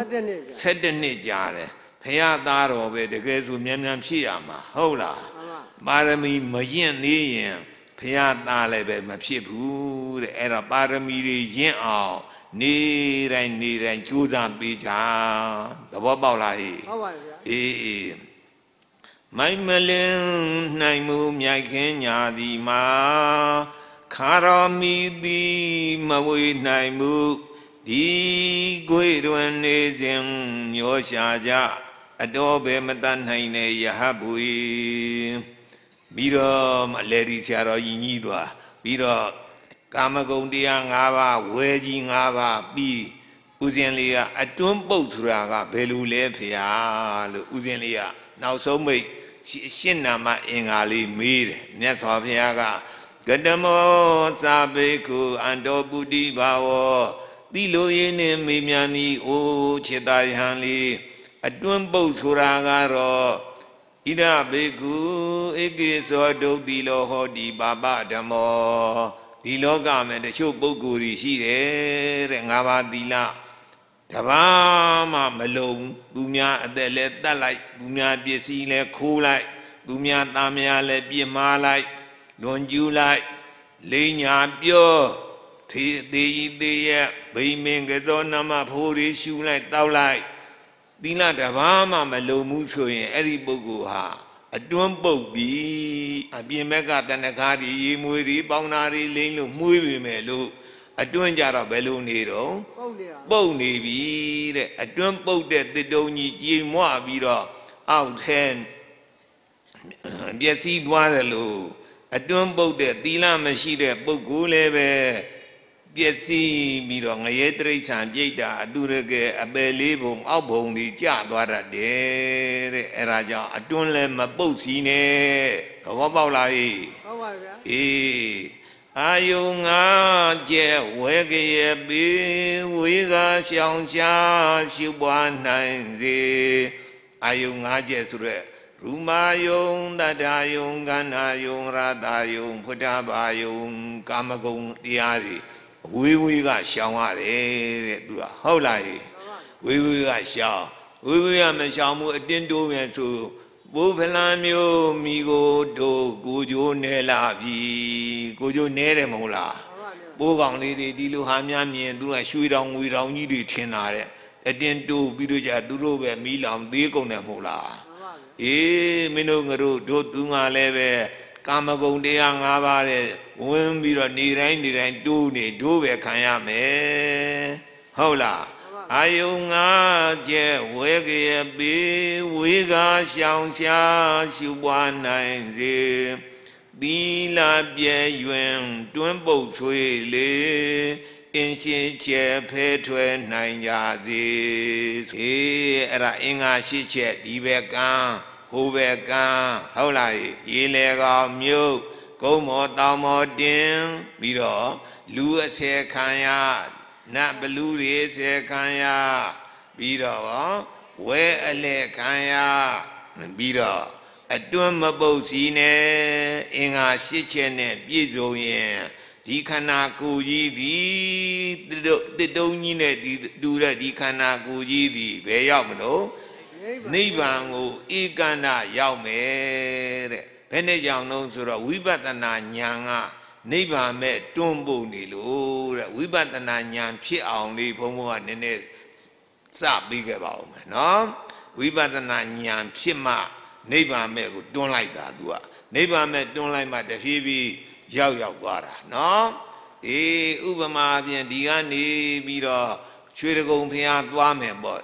17နှစ်ကြာတယ်ဖရာသားတော်ပဲတကယ်ဆိုမြန်မြန်ဖြစ်ရမှာဟုတ်လားပါရမီမရင့်သေးရင်ဖရာသားလည်းပဲမဖြစ်ဘူးတဲ့အဲ့တော့ပါရမီတွေရင့်အောင်နေတိုင်းကြိုးစားပေးကြသဘောပေါက်လားဟေ့ဟုတ်ပါတယ်ဗျာအေးမိုင်မလင်းနိုင်မှုမြိုက်ခင်းညာသည်မှာခါတော်မီသည်မဝေနိုင်မှုဒီကိုယ်တွင်နေစဉ်မျောရှာကြအတော်ပဲမတတ်နိုင်တဲ့ယဟဘူပြီးတော့အလေဒီဆရာတော်ကြီးကြီးသွားပြီးတော့ကာမဂုဏ်တရား၅ပါးဝဲကြီး၅ပါးပြီးဥစဉ်လေးကအတွန်းပုတ်ဆိုတာကဘယ်လိုလဲဖေဟာလို့ဥစဉ်လေးကနောက်ဆုံးမိတ်ရှင်းနာမအင်္ဂါလေးမေးတယ်မြတ်စွာဘုရားကကတမောသာဘေကုအန္တောပုတိဘာဝောတိလိုရင်းနဲ့မေမြာနီအိုခြေသာယဟန်လေးအတွန်းပုတ်ဆိုတာကတော့ဣရဘေကုဧကေသောဒုတိလောဟောတိပါပဓမ္မောဒီလောကမှာတချို့ပုဂ္ဂိုလ်ကြီးရှိတယ်တဲ့၅ပါးသီလတပါးမှမလုံသူများအသက်လဲတတ်လိုက်သူများပစ္စည်းလဲခိုးလိုက်သူများသားများလဲပြစ်မှားလိုက်လွန်ကျူးလိုက်လိန်ညာပြောသေးသေးရဲ့ဗိမင်ကသောနမဖိုးရီရှူလိုက်တောက်လိုက်သီလတပါးမှမလုံဘူးဆိုရင်အဲ့ဒီပုဂ္ဂိုလ်ဟာအတွန်းပုတ်ပြီးအပြင်ဘက်ကတဏ္ဍာရီရေမွေတွေပေါင်းတာတွေလိမ့်လို့မှုေးပြီမဲ့လို့အတွန်းကြတော့ဘယ်လိုနေတော့ပုတ်နေပြီတဲ့အတွန်းပုတ်တဲ့တစ်တုံကြီးကြေမွပြီးတော့အောက်ထဲပျက်စီးသွားတယ်လို့အတွန်းပုတ်တဲ့သီလမရှိတဲ့ပုဂ္ဂိုလ်လည်းပဲပျက်စီးပြီးတော့ငရဲတိရစ္ဆာန်ပြိတ္တာအတုရကဲအပယ်လေးဘုံအောက်ဘုံကြီးကျသွားတတ်တယ်တဲ့အဲ့ဒါကြောင့်အတွန်းလည်းမပုတ်စီနဲ့သဘောပေါက်လားဟေ့ဟုတ်ပါဗျာအေးအာယုံငါကျဲဝဲကရဲ့ပေဝေကရှောင်ရှားရှုပွားနိုင်စေအာယုံငါကျဲဆိုရက်ရူမာယုံတတ္ထာယုံကန္နာယုံရတာယုံဖုဒ္ဓဘာယုံကာမဂုဏ်တရားတွေဝေကရှောင်ရတယ်တဲ့သူကဟုတ်လားဝေကရှောင်ဝေကမရှောင်ဘူးအတင်းတိုးမယ်ဆိုဘိုးဖလန်မျိုးမိကိုတို့ကိုကြိုးနဲလာပြီကိုကြိုးနဲတယ်မဟုတ်လားပိုးကောင်လေးတွေဒီလိုဟာများမြင်သူကရွှေတောင်ငွေတောင်ကြီးတွေထင်တာတဲ့အတင်းတိုးပြီးတော့じゃသူတို့ပဲမီးလောင်သေးကုန်တယ်မဟုတ်လားအေးမင်းတို့ငါတို့သူငါလည်းပဲကာမဂုဏ်တရား၅ပါးတဲ့ဝင်ပြီးတော့နေတိုင်းတိုးနေဒိုးပဲခံရမယ်ဟုတ်လားအာယုံငါကျဲဝဲကရဲ့ပေဝေကရှောင်ရှားရှုပွားနိုင်စေသီလပြည့်ရွင်တွန်းပုတ်ဆွေလေအင်းရှင်ကျဲဖဲထွယ်နိုင်ကြစေအဲ့ဒါအင်္ဂါရှိချက်ဒီဘက်ကံဟိုဘက်ကံဟုတ်လားရေလေကောင်မြို့ကုန်းမော်တောင်မော်တင်ပြီးတော့လူအဆယ်ခံရနတ်ဘလူတွေဆယ်ခံရပြီးတော့ဝဲအလဲခံရပြီးတော့အတွန်းမပုတ်စီနဲ့အင်္ဂါ၈ချက်နဲ့ပြည့်စုံရင်ဒီခန္ဓာကိုယ်ကြီးသည်တစ်တုံးကြီးနဲ့ဒီတူတဲ့ဒီခန္ဓာကိုယ်ကြီးသည်ဘယ်ရောက်မလို့နိဗ္ဗာန်ကိုဧကန္တရောက်မယ်တဲ့ဘယ်နဲ့ကြောင့်လို့ဆိုတော့ဝိပဿနာဉာဏ်ကနိဗ္ဗာန်မဲ့တွန်းပို့နေလို့တဲ့ဝိပဿနာဉာဏ်ဖြစ်အောင်လေးဘုန်းဘုန်းကနည်းနည်းစပြီးခဲ့ပါဦးမယ်နော်ဝိပဿနာဉာဏ်ဖြစ်မှနိဗ္ဗာန်မဲ့ကိုတွန်းလိုက်တာသူကနိဗ္ဗာန်မဲ့တွန်းလိုက်မှတဖြည်းဖြည်းရောက်သွားတာနော်အေးဥပမာအပြင်ဒီကနေပြီးတော့ရွှေတကုံဖျားသွားမယ်ပေါ့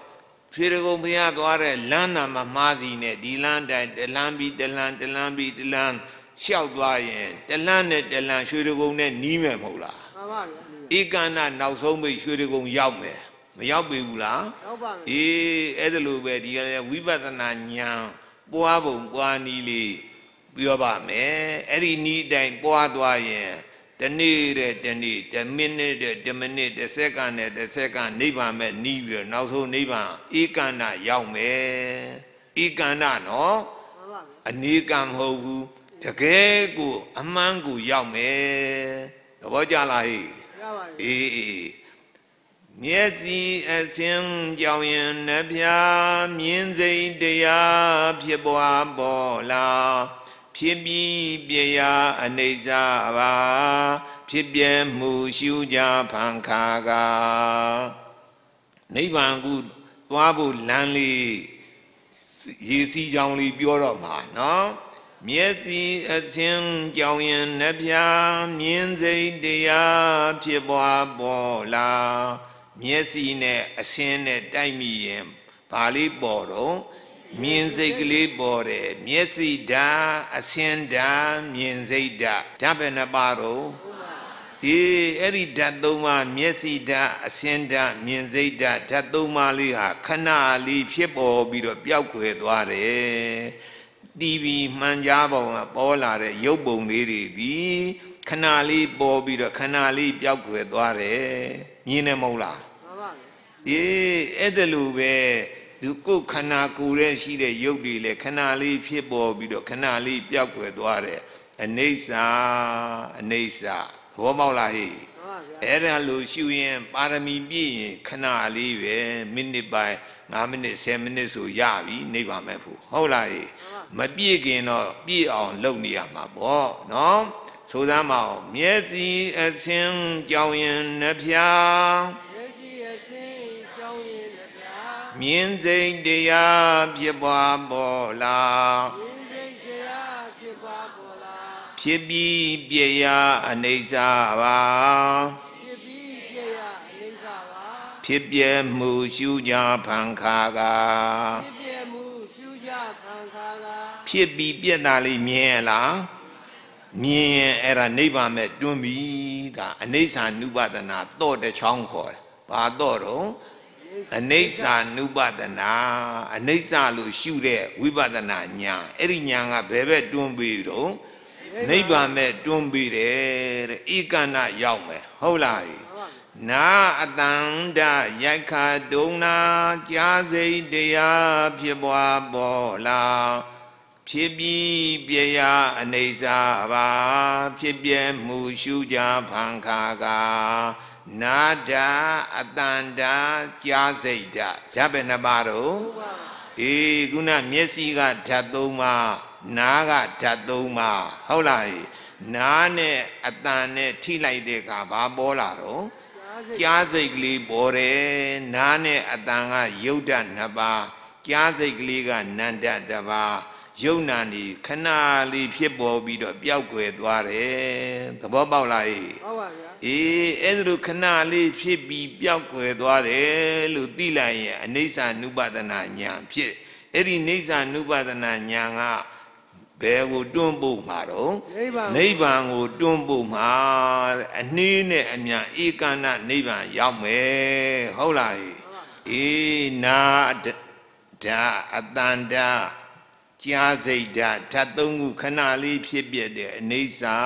ရွှေတကုံဘုရားသွားတဲ့လမ်းနာမှာမှားစီနဲ့ဒီလမ်းတိုင်းတလမ်းပြီးတလမ်းတလမ်းပြီးတလမ်းလျှောက်သွားရင်တလမ်းနဲ့တလမ်းရွှေတကုံနဲ့နီးမယ်မဟုတ်လားမှန်ပါဗျာဧကန္နနောက်ဆုံးပိတ်ရွှေတကုံရောက်မယ်မရောက်ပြီဘူးလားရောက်ပါမယ်အေးအဲ့ဒါလိုပဲဒီကလည်းဝိပဿနာဉာဏ်ပွားပုံပွားနည်းလေးပြောပါမယ်အဲ့ဒီနည်းအတိုင်းပွားသွားရင်တနေ့တဲ့တနေ့တမိနစ်တဲ့တမိနစ်တစ်စက္ကန့်နဲ့တစ်စက္ကန့်နိဗ္ဗာန်မဲ့နီးပြီးတော့နောက်ဆုံးနိဗ္ဗာန်ဧကန္နရောက်မယ်ဧကန္နနော်အနေကံမဟုတ်ဘူးတကယ်ကိုအမှန်ကိုရောက်မယ်သဘောကျလားဟိရပါပြီအေးမျက်စိအစင်းကြောင်ရင်နှပြမြင်စိတ်တရားဖြစ်ပွားပေါ်လာဖြစ်ပြီးပြရာအနေစာပါဖြစ်ပြမှုရှုကြဖန်ခါကနိဗ္ဗာန်ကိုသွားဖို့လမ်းလေးရေစီးကြောင်လေးပြောတော့မှာနော်မျက်စိအစင်းကြောင်ရင်နှပြမြင်စိတ်တရားဖြစ်ပွားပေါ်လာမျက်စိနဲ့အစင်းနဲ့တိုက်မိရင်ဘာလေးပေါ်တော့မြင်စိတ်ကလေးပေါ်တယ်မျက်စိဓာတ်အစင်းဓာတ်မြင်စိတ်ဓာတ်ဓာတ်ပဲနှစ်ပါးတော့ဒီအဲ့ဒီဓာတ်သုံးပါးမျက်စိဓာတ်အစင်းဓာတ်မြင်စိတ်ဓာတ်ဓာတ်သုံးပါးလေးဟာခဏလေးဖြစ်ပေါ်ပြီးတော့ပျောက်ကွယ်သွားတယ်တီဗီမှန်ကြားပုံကပေါ်လာတဲ့ရုပ်ပုံလေးတွေဒီခဏလေးပေါ်ပြီးတော့ခဏလေးပျောက်ကွယ်သွားတယ်မြင်နေမဟုတ်လားမှန်ပါအေးအဲ့ဒါလိုပဲသူကိုယ်ခန္ဓာကိုယ်ရဲ့ရှိတဲ့ရုပ်တွေလည်းခဏလေးဖြစ်ပေါ်ပြီးတော့ခဏလေးပျောက်ကွယ်သွားတယ်အနိစ္စအဘောပေါက်လားဟိအဲ့ဒါလိုရှုရင်ပါရမီပြည့်ရင်ခဏလေးပဲမိနစ်ပိုင်း5မိနစ်10မိနစ်ဆိုရပြီနိဗ္ဗာန်မဲ့ဖို့ဟုတ်လားဟိမပြည့်ခင်တော့ပြည့်အောင်လုပ်နေရမှာပေါ့နော်ဆိုသမ်းမအောင်မျက်စိအစင်းကြောင်ရင်နှပြမြင်စိတ်တရားဖြစ်ပွားပေါ်လာဖြစ်ပြီးပြရာအနေစာပါဖြစ်ပြမှုရှုကြဖန်ခါကဖြစ်ပြီးပြက်တာလေးမြင်လားမြင်ရင်အဲ့ဒါနိဗ္ဗာန်မဲ့တွန်းပြီဒါအနိစ္စ ानु ပဒနာတော့တချောင်းခေါ်တယ်ဘာတော့တော့အနိစ္စ ानु ပဒနာအနိစ္စလို့ရှုတဲ့ဝိပဿနာဉာဏ်အဲ့ဒီဉာဏ်ကဘယ်ဘက်တွန်းပြီးတော့နိဗ္ဗာန်မဲ့တွန်းပြီးတယ်တဲ့ဧကန္နရောက်မယ်ဟုတ်လားနာအတန္တရိုက်ခါဒုံနာကြားစိတ်တရားဖြစ်ပွားပေါ်လာဖြစ်ပြီးပြရာအနေစာပါဖြစ်ပြမှုရှုကြဖန်ခါကနာဒအတန္တကြားစိတ်ဓာတ်ဇာပဲနှစ်ပါးတော့အေးခုနမျက်စိကဓာတ်သုံးပါးနားကဓာတ်သုံးပါးဟုတ်လားနားနဲ့အတန်နဲ့ထိလိုက်တဲ့အခါဘာပေါ်လာတော့ကြားစိတ်ကလေးပေါ်တယ်နားနဲ့အတန်ကယုတ်ဓာတ်နှစ်ပါးကြားစိတ်ကလေးကနန္ဒတစ်ပါးယုံနာနေခဏလေးဖြစ်ပေါ်ပြီးတော့ပျောက်ကွယ်သွားတယ်သဘောပေါက်လားဟုတ်ပါဗျာအေးအဲ့ဒါလိုခဏလေးဖြစ်ပြီးပျောက်ကွယ်သွားတယ်လို့သိလိုက်ရင်အနိစ္စ ानु ပဒနာဉာဏ်ဖြစ်အဲ့ဒီနိစ္စ ानु ပဒနာဉာဏ်ကဘယ်ကိုတွန်းပို့မှာတော့နိဗ္ဗာန်ကိုတွန်းပို့မှာအနည်းနဲ့အမြန်ဧကန္နနိဗ္ဗာန်ရောက်မယ်ဟုတ်လားအေးနာဓာအတန္တကြားစိတ်ဓာတ်ဓာတ်သုံးခုခဏလေးဖြစ်ပြတဲ့အနေစာ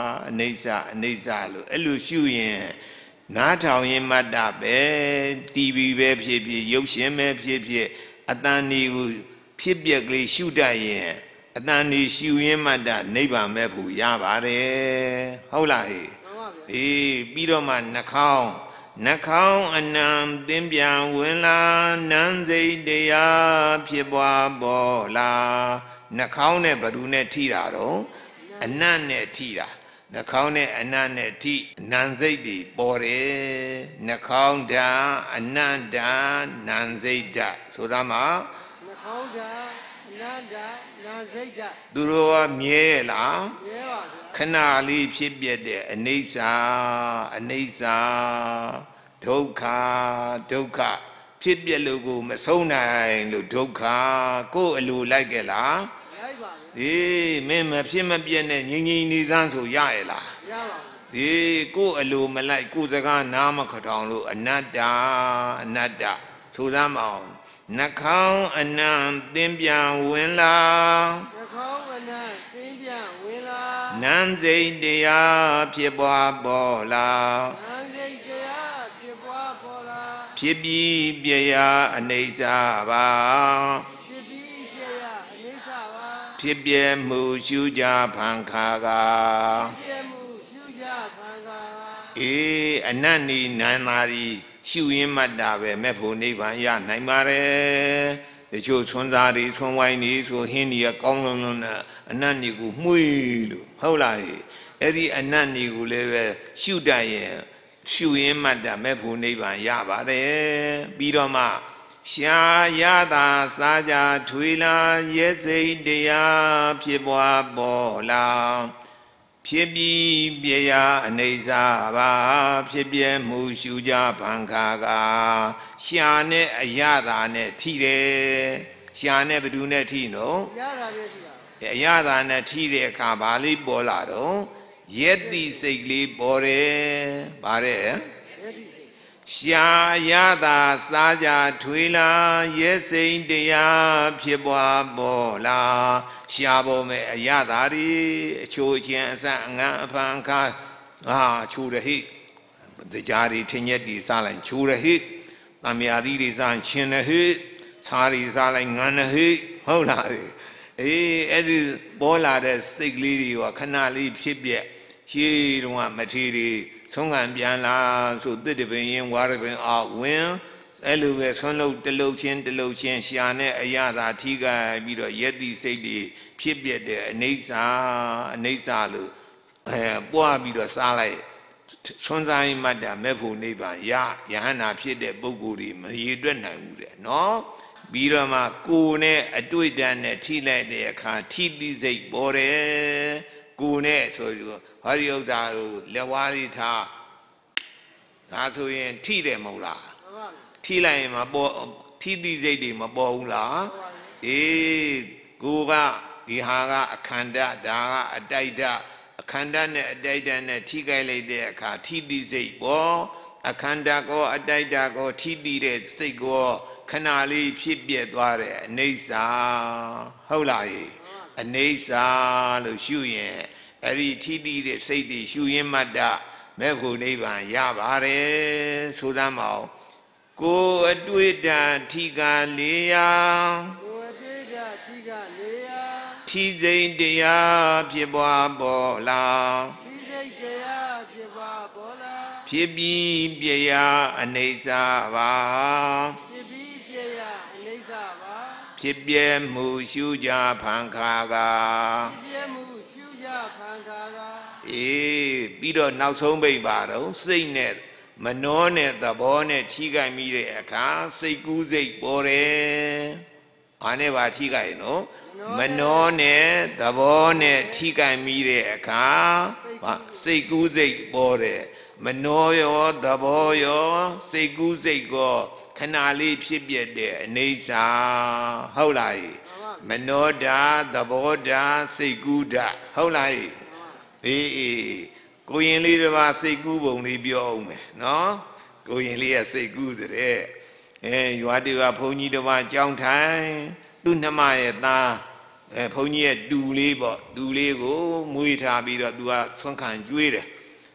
လို့အဲ့လိုရှုရင်နားထောင်ရင်မတ်တာပဲတီဗီပဲဖြစ်ဖြစ်ရုပ်ရှင်ပဲဖြစ်ဖြစ်အတန်ဒီကိုဖြစ်ပြက်ကလေးရှုတတ်ရင်အတန်ဒီရှုရင်းမတ်တာနိဗ္ဗာန်မဲ့ဖို့ရပါတယ်ဟုတ်လားဟေးအေးပြီးတော့မှနှာခေါင်းအနံသင်ပြန်ဝင်လာနန်းစိတ်တရားဖြစ်ပွားပေါ်လာနှာခေါင်းနဲ့ဘ누구နဲ့ထိတာတော့အနံ့နဲ့ထိတာနှာခေါင်းနဲ့အနံ့နဲ့ထိနန်းစိတ်တွေပေါ်တယ်နှာခေါင်းဓာအနံ့ဓာနန်းစိတ်ဓာဆိုတာမှာနှာခေါင်းဓာအနံ့ဓာနန်းစိတ်ဓာသူတို့ကမြဲလားမြဲပါဗျာခဏလေးဖြစ်ပြတဲ့အနေစာဒုက္ခဖြစ်ပြက်လို့ကိုမဆုံးနိုင်လို့ဒုက္ခကိုယ်အလိုလိုက်ကြလားလိုက်ပါဗျာအေးမင်းမဖြစ်မပြက်နဲ့ငြိမ်ငြိမ်နေစမ်းဆိုရရဲ့လားရပါဘူးဒီကိုယ်အလိုမလိုက်ကိုယ်စကားနားမခထောင်လို့အနတ္တဆိုစမ်းမအောင်နှခေါင်းအနံသင်ပြန်ဝင်လာနှခေါင်းဝနံသင်ပြန်ဝင်လာနန်းစိတ်တရားဖြစ်ပွားပေါ်လာနန်းစိတ်တရားဖြစ်ပွားပေါ်လာဖြစ်ပြီးပြရာအနေစာပါဖြစ်ပြီးပြရအနိစ္စပါဖြစ်ပြမှုရှုကြဖန်ခါကပြည့်မှုရှုကြခံကာအေးအနတ်နီနန္နာရီရှုရင်းမှတ်တာပဲမဲ့ဖို့နိဗ္ဗာန်ရနိုင်ပါတယ်တချို့သွန်စားတွေသွန်ဝိုင်းနေဆိုဟင်းဒီကကောင်းလုံးနဲ့အနတ်နီကိုမှုေးလို့ဟုတ်လားအဲ့ဒီအနတ်နီကိုလည်းပဲရှုတတ်ရင်ရှုရင်းမှတ်တာမဲ့ဖို့နိဗ္ဗာန်ရပါတယ်ပြီးတော့မှရှာရတာစားကြထွေလာရဲစိတ်တရားဖြစ်ပွားပေါ်လာဖြစ်ပြီးပြရာအနေစာပါဖြစ်ပြမှုရှုကြဖန်ခါကရှာနဲ့အရသာနဲ့ထိတယ်ရှာနဲ့ဘယ်သူနဲ့ထိနော်ရတာပဲရှိတာအရသာနဲ့ထိတဲ့အခါဘာလေးပေါ်လာတော့ယက်တိစိတ်လေးပေါ်တယ်ဗါတဲ့အဲ့ဒီစိတ်ရှာရတာစားကြထွေလာရဲစိန်တရားဖြစ်ပွားပေါ်လာရှာပေါ်မဲ့အရသာတွေအချိုးချင်းအစအငန်းအဖန်ခါချိုးရဟိတရားတွေထင်ရက်တွေစားလိုက်ချိုးရဟိတံမြာသီးတွေစားချင်းရဟိစားတွေစားလိုက်ငန်းရဟိဟုတ်လားအေးအဲ့ဒီပေါ်လာတဲ့စိတ်ကလေးတွေကခဏလေးဖြစ်ပြက်ရှေးတုန်းကမထေရီဆုံးခံပြန်လာဆိုတစ်တပင်ရင်ဝါရပင်အောက်ဝင်အဲ့လိုပဲဆွမ်းလို့တလုတ်ချင်းရှာနဲ့အရသာထိခိုက်ပြီးတော့ယက်တိစိတ်တွေဖြစ်ပြက်တဲ့အိဋ္ဌာလို့ပွားပြီးတော့စားလိုက်ဆွမ်းစားရင်မှတ်တာမဲ့ဖို့နိဗ္ဗာန်ယဟန္တာဖြစ်တဲ့ပုဂ္ဂိုလ်တွေမရည်တွက်နိုင်ဘူးတဲ့နော်ပြီးတော့မှကိုယ်နဲ့အတွေ့အကြုံနဲ့ထိလိုက်တဲ့အခါထိတိစိတ်ပေါ်တယ်ကိုယ်နဲ့ဆိုဟောဒီဥစ္စာကိုလက်ဝါးလေးထားဒါဆိုရင်ထိတယ်မဟုတ်လားမှန်ပါဗျာထိလိုက်ရင်မပေါ်ထိတိစိတ်တွေမပေါ်ဘူးလားမှန်ပါဗျာအေးကိုကဒီဟာကအခန္ဓာဒါကအတိုက်ဓာအခန္ဓာနဲ့အတိုက်ဓာနဲ့ထိခိုက်လိုက်တဲ့အခါထိတိစိတ်ပေါ်အခန္ဓာကောအတိုက်ဓာကောထိတိတဲ့စိတ်ကောခဏလေးဖြစ်ပြက်သွားတယ်အနိစ္စဟုတ်လားအနိစ္စလို့ရှုရင်အဲ့ဒီထိတိတဲ့စိတ်တွေရှုရင်းမှတ်တာမဲ့ဖို့နိဗ္ဗာန်ရပါတယ်ဆိုသမ်းမအောင်ကိုယ်အတွေ့တံထိကလေးရာကိုယ်အတွေ့ကြထိကနေရာထိစိတ်တရားဖြစ်ပွားပေါ်လာဒီစိတ်တရားဖြစ်ပွားပေါ်လာဖြစ်ပြီးပြရာအနေစာပါဖြစ်ပြီးပြရအနိစ္စပါဖြစ်ပြမှုရှုကြဖန်ခါကပြည့်မှုရှုကြခံကာကအေးပြီးတော့နောက်ဆုံးပိတ်ပါတော့စိတ်နဲ့မနှောနဲ့သဘောနဲ့ထိခိုက်မိတဲ့အခါစိတ်ကူးစိတ်ပေါ်တယ်။အားနဲ့ပါထိခိုက်နော်မနှောနဲ့သဘောနဲ့ထိခိုက်မိတဲ့အခါစိတ်ကူးစိတ်ပေါ်တယ်မနှောရောသဘောရောစိတ်ကူးစိတ်ကောခဏလေးဖြစ်ပြတဲ့အနေစာဟုတ်လားမနှောတာသဘောတာစိတ်ကူးတာဟုတ်လားအေးကိုရင်လေးတစ်ပါးစိတ်ကူးပုံလေးပြောအောင်မယ်နော်ကိုရင်လေးကစိတ်ကူးတဲ့ရွာတူကဘုန်းကြီးတစ်ပါးကြောင်းထိုင်သူ့နှမရဲ့သားဘုန်းကြီးရဲ့တူလေးပေါ့တူလေးကိုမွေးထားပြီးတော့သူကဆွမ်းခံကျွေးတယ်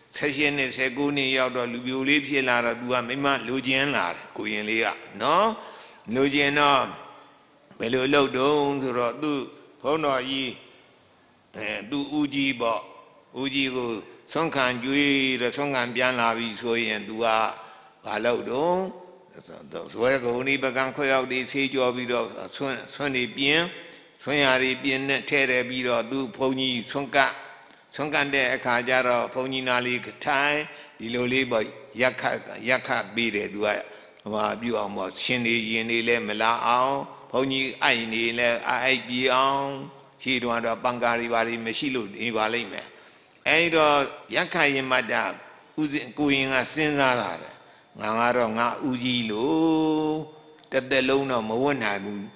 16နှစ်19နှစ်ရောက်တော့လူပြိုလေးဖြစ်လာတော့သူကမိမလိုချင်လာတယ်ကိုရင်လေးကနော်လိုချင်တော့ဘယ်လိုလုပ်တုံးဆိုတော့သူ့ဘုန်းတော်ကြီးသူ့ဦးကြီးပေါ့ဦးကြီးကိုဆွမ်းခံကျွေးတော့ဆွမ်းခံပြန်လာပြီဆိုရင်သူကဘာလုပ်တုံးဇွဲကုန်ဒီပကံခွဲရောက်ဒီဆေးကြောပြီးတော့ဆွမ်းနေပြင်းဆွမ်းရည်ပြင်းနဲ့ထဲတယ်ပြီးတော့သူ့ဘုန်းကြီးဆွမ်းကန်တဲ့အခါကျတော့ဘုန်းကြီးနာလေးထိုင်ဒီလိုလေးပေါ့ရက်ခတ်ပြီးတယ်သူကဟိုပြုအောင်ပေါ့ရှင်နေရင်နေလဲမလာအောင်ဘုန်းကြီးအိုက်နေလဲအိုက်ပြေအောင်ရှိတော့ပံကားတွေပါလိမရှိလို့နေပါလိမ့်မယ်အဲ့တော့ရက်ခတ်ရင်မတ္တဥစဉ်ကိုရင်ကစဉ်းစားလာတယ်ငါကတော့ငါဦးကြီးလို့ the loan of Moana,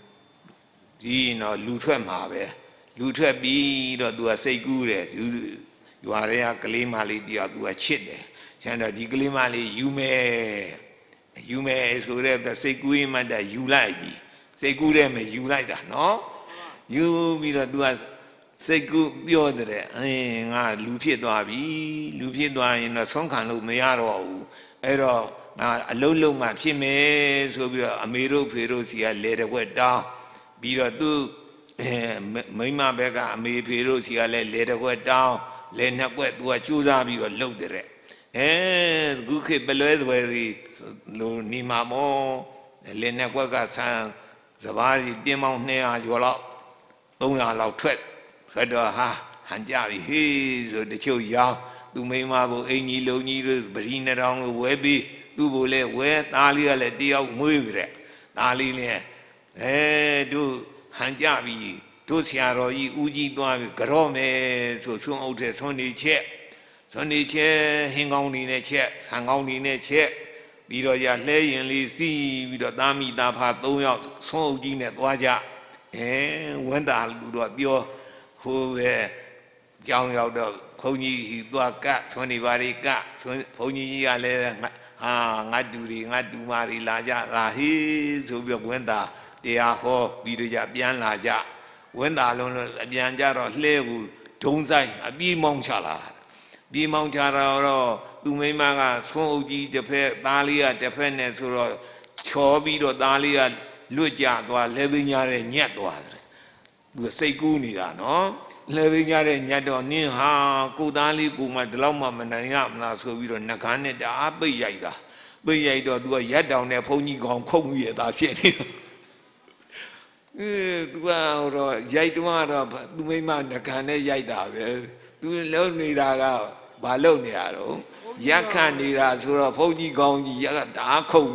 Lutra Lutra be or do a say good, you are a Kalimali, do a chit. Chanda di Kalimali, you may is good to say good that you like me. Say good you like that, no? You will do us say good beyond the Lupia in a song can look me out. Error, a low map, she may so be a miro perosia let it wet down. Be a do Mima Becca, me perosia let it wet down. Let not wet what you are, you are loaded. Eh, Guki below where lo Nimamo, Lena Quaga San, Zavari, Demon Nea, you are out. Don't allow tread. Fedor ha, Hanjavi, his or the chill yaw. Do me marble any low needles, Berina down the webby, do bole, where Talia let deal move it. Talia, do Hanjavi, Tosiaro, Uji, Garome, so soon out as Sunday check. Sunday check, hang on in a check, hang on in a check. Bidoya lay and see with a dummy that had no out, so in at Waja. When the do a pure who young out of Pony, do a cat, Sonny Valley cat, Pony, I do Mari Laja, Lahi, so we went there. They are ho, Bidoya Bian Laja. When the alone Bianjaro level, don't say a bee monchala. Be Montara, Dumemaga, Soji, the Dalia, dependence or Chobi or Dalia, Luja, or Levignare and Yatwa. Do say Gunida, no? Levignare and Yato, Niha, Kudali, Guma, Drama, Manayam, so we don't Nakane, the Abbey Yaida. Bayado do a yet down there, pony gone, come with that shit. Well, Yaidua, Dumema, Nakane Yaida. Do love me that Baloniaro. Yakanira, so a pony gong, Yako,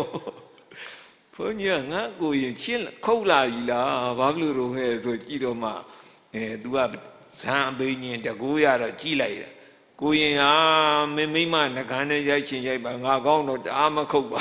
Pony, not going chill, cola, Bablu, so Chidoma, do up Sam Bini and the Goya, Chile. Going on, Mima, the Kana Yachin, Bangagon, the Arma Coba.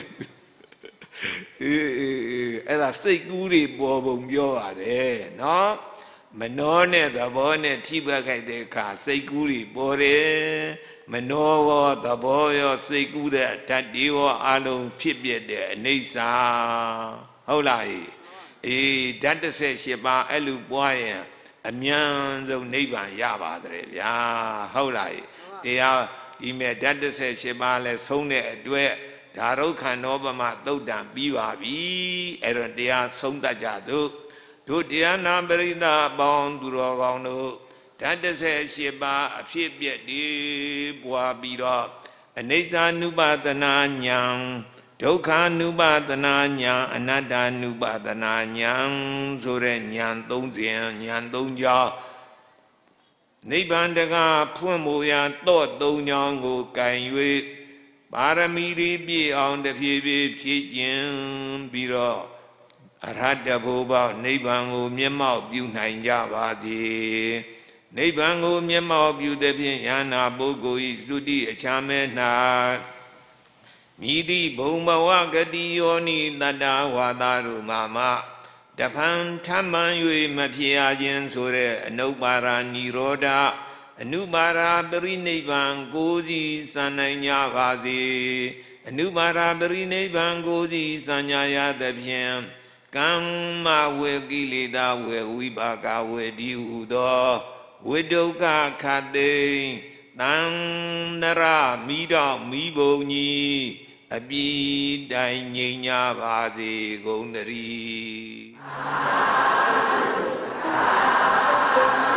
And I say, goody, Bob, you are there, no? Manone, the bonnet, Tiba, the car, say goody, bore, Manoa, the boy, say good at Tadio, Alo, Pibia, Nisa, Holai. That says Sheba, Elu Boy, a millions of neighbor, Yaba, ya, Holai. They are, he made that says Sheba, let's own it, do it. Daro can Obama, though damn, Biva, and they are some that Jadu. Do the Anamberina bound to Rogono, that says Sheba, a ship yet deep, Wabira, a Nathan Nuba the Nanyang, Doka Nuba the Nanyang, another Nuba the Nanyang, Soren Yan Donzian, Yan Donja, Nibandaga, Pumoya, Dot Donyango, Kainway, Paramiri be on the Pijin, Bira. Arada boba, Nebango, Miamau, Bunai Javadi, Nebango, Miamau, Budepi, Yana, Bogo, Izudi, Chamena, Midi, Bomba, Wagadi, Oni, Nada, Wadaru, Mama, Dapan, Tamanui, Mapiajan, Sore, Nobara, Niroda, Nubara, Berine, Bangozi, Sananya, Vazi, Nubara, Berine, Bangozi, Sanyaya, the Pian. Kama wegilida we wibaga we diudo widoka kade dan nara mida miboni abi dai nyinya bazi gondari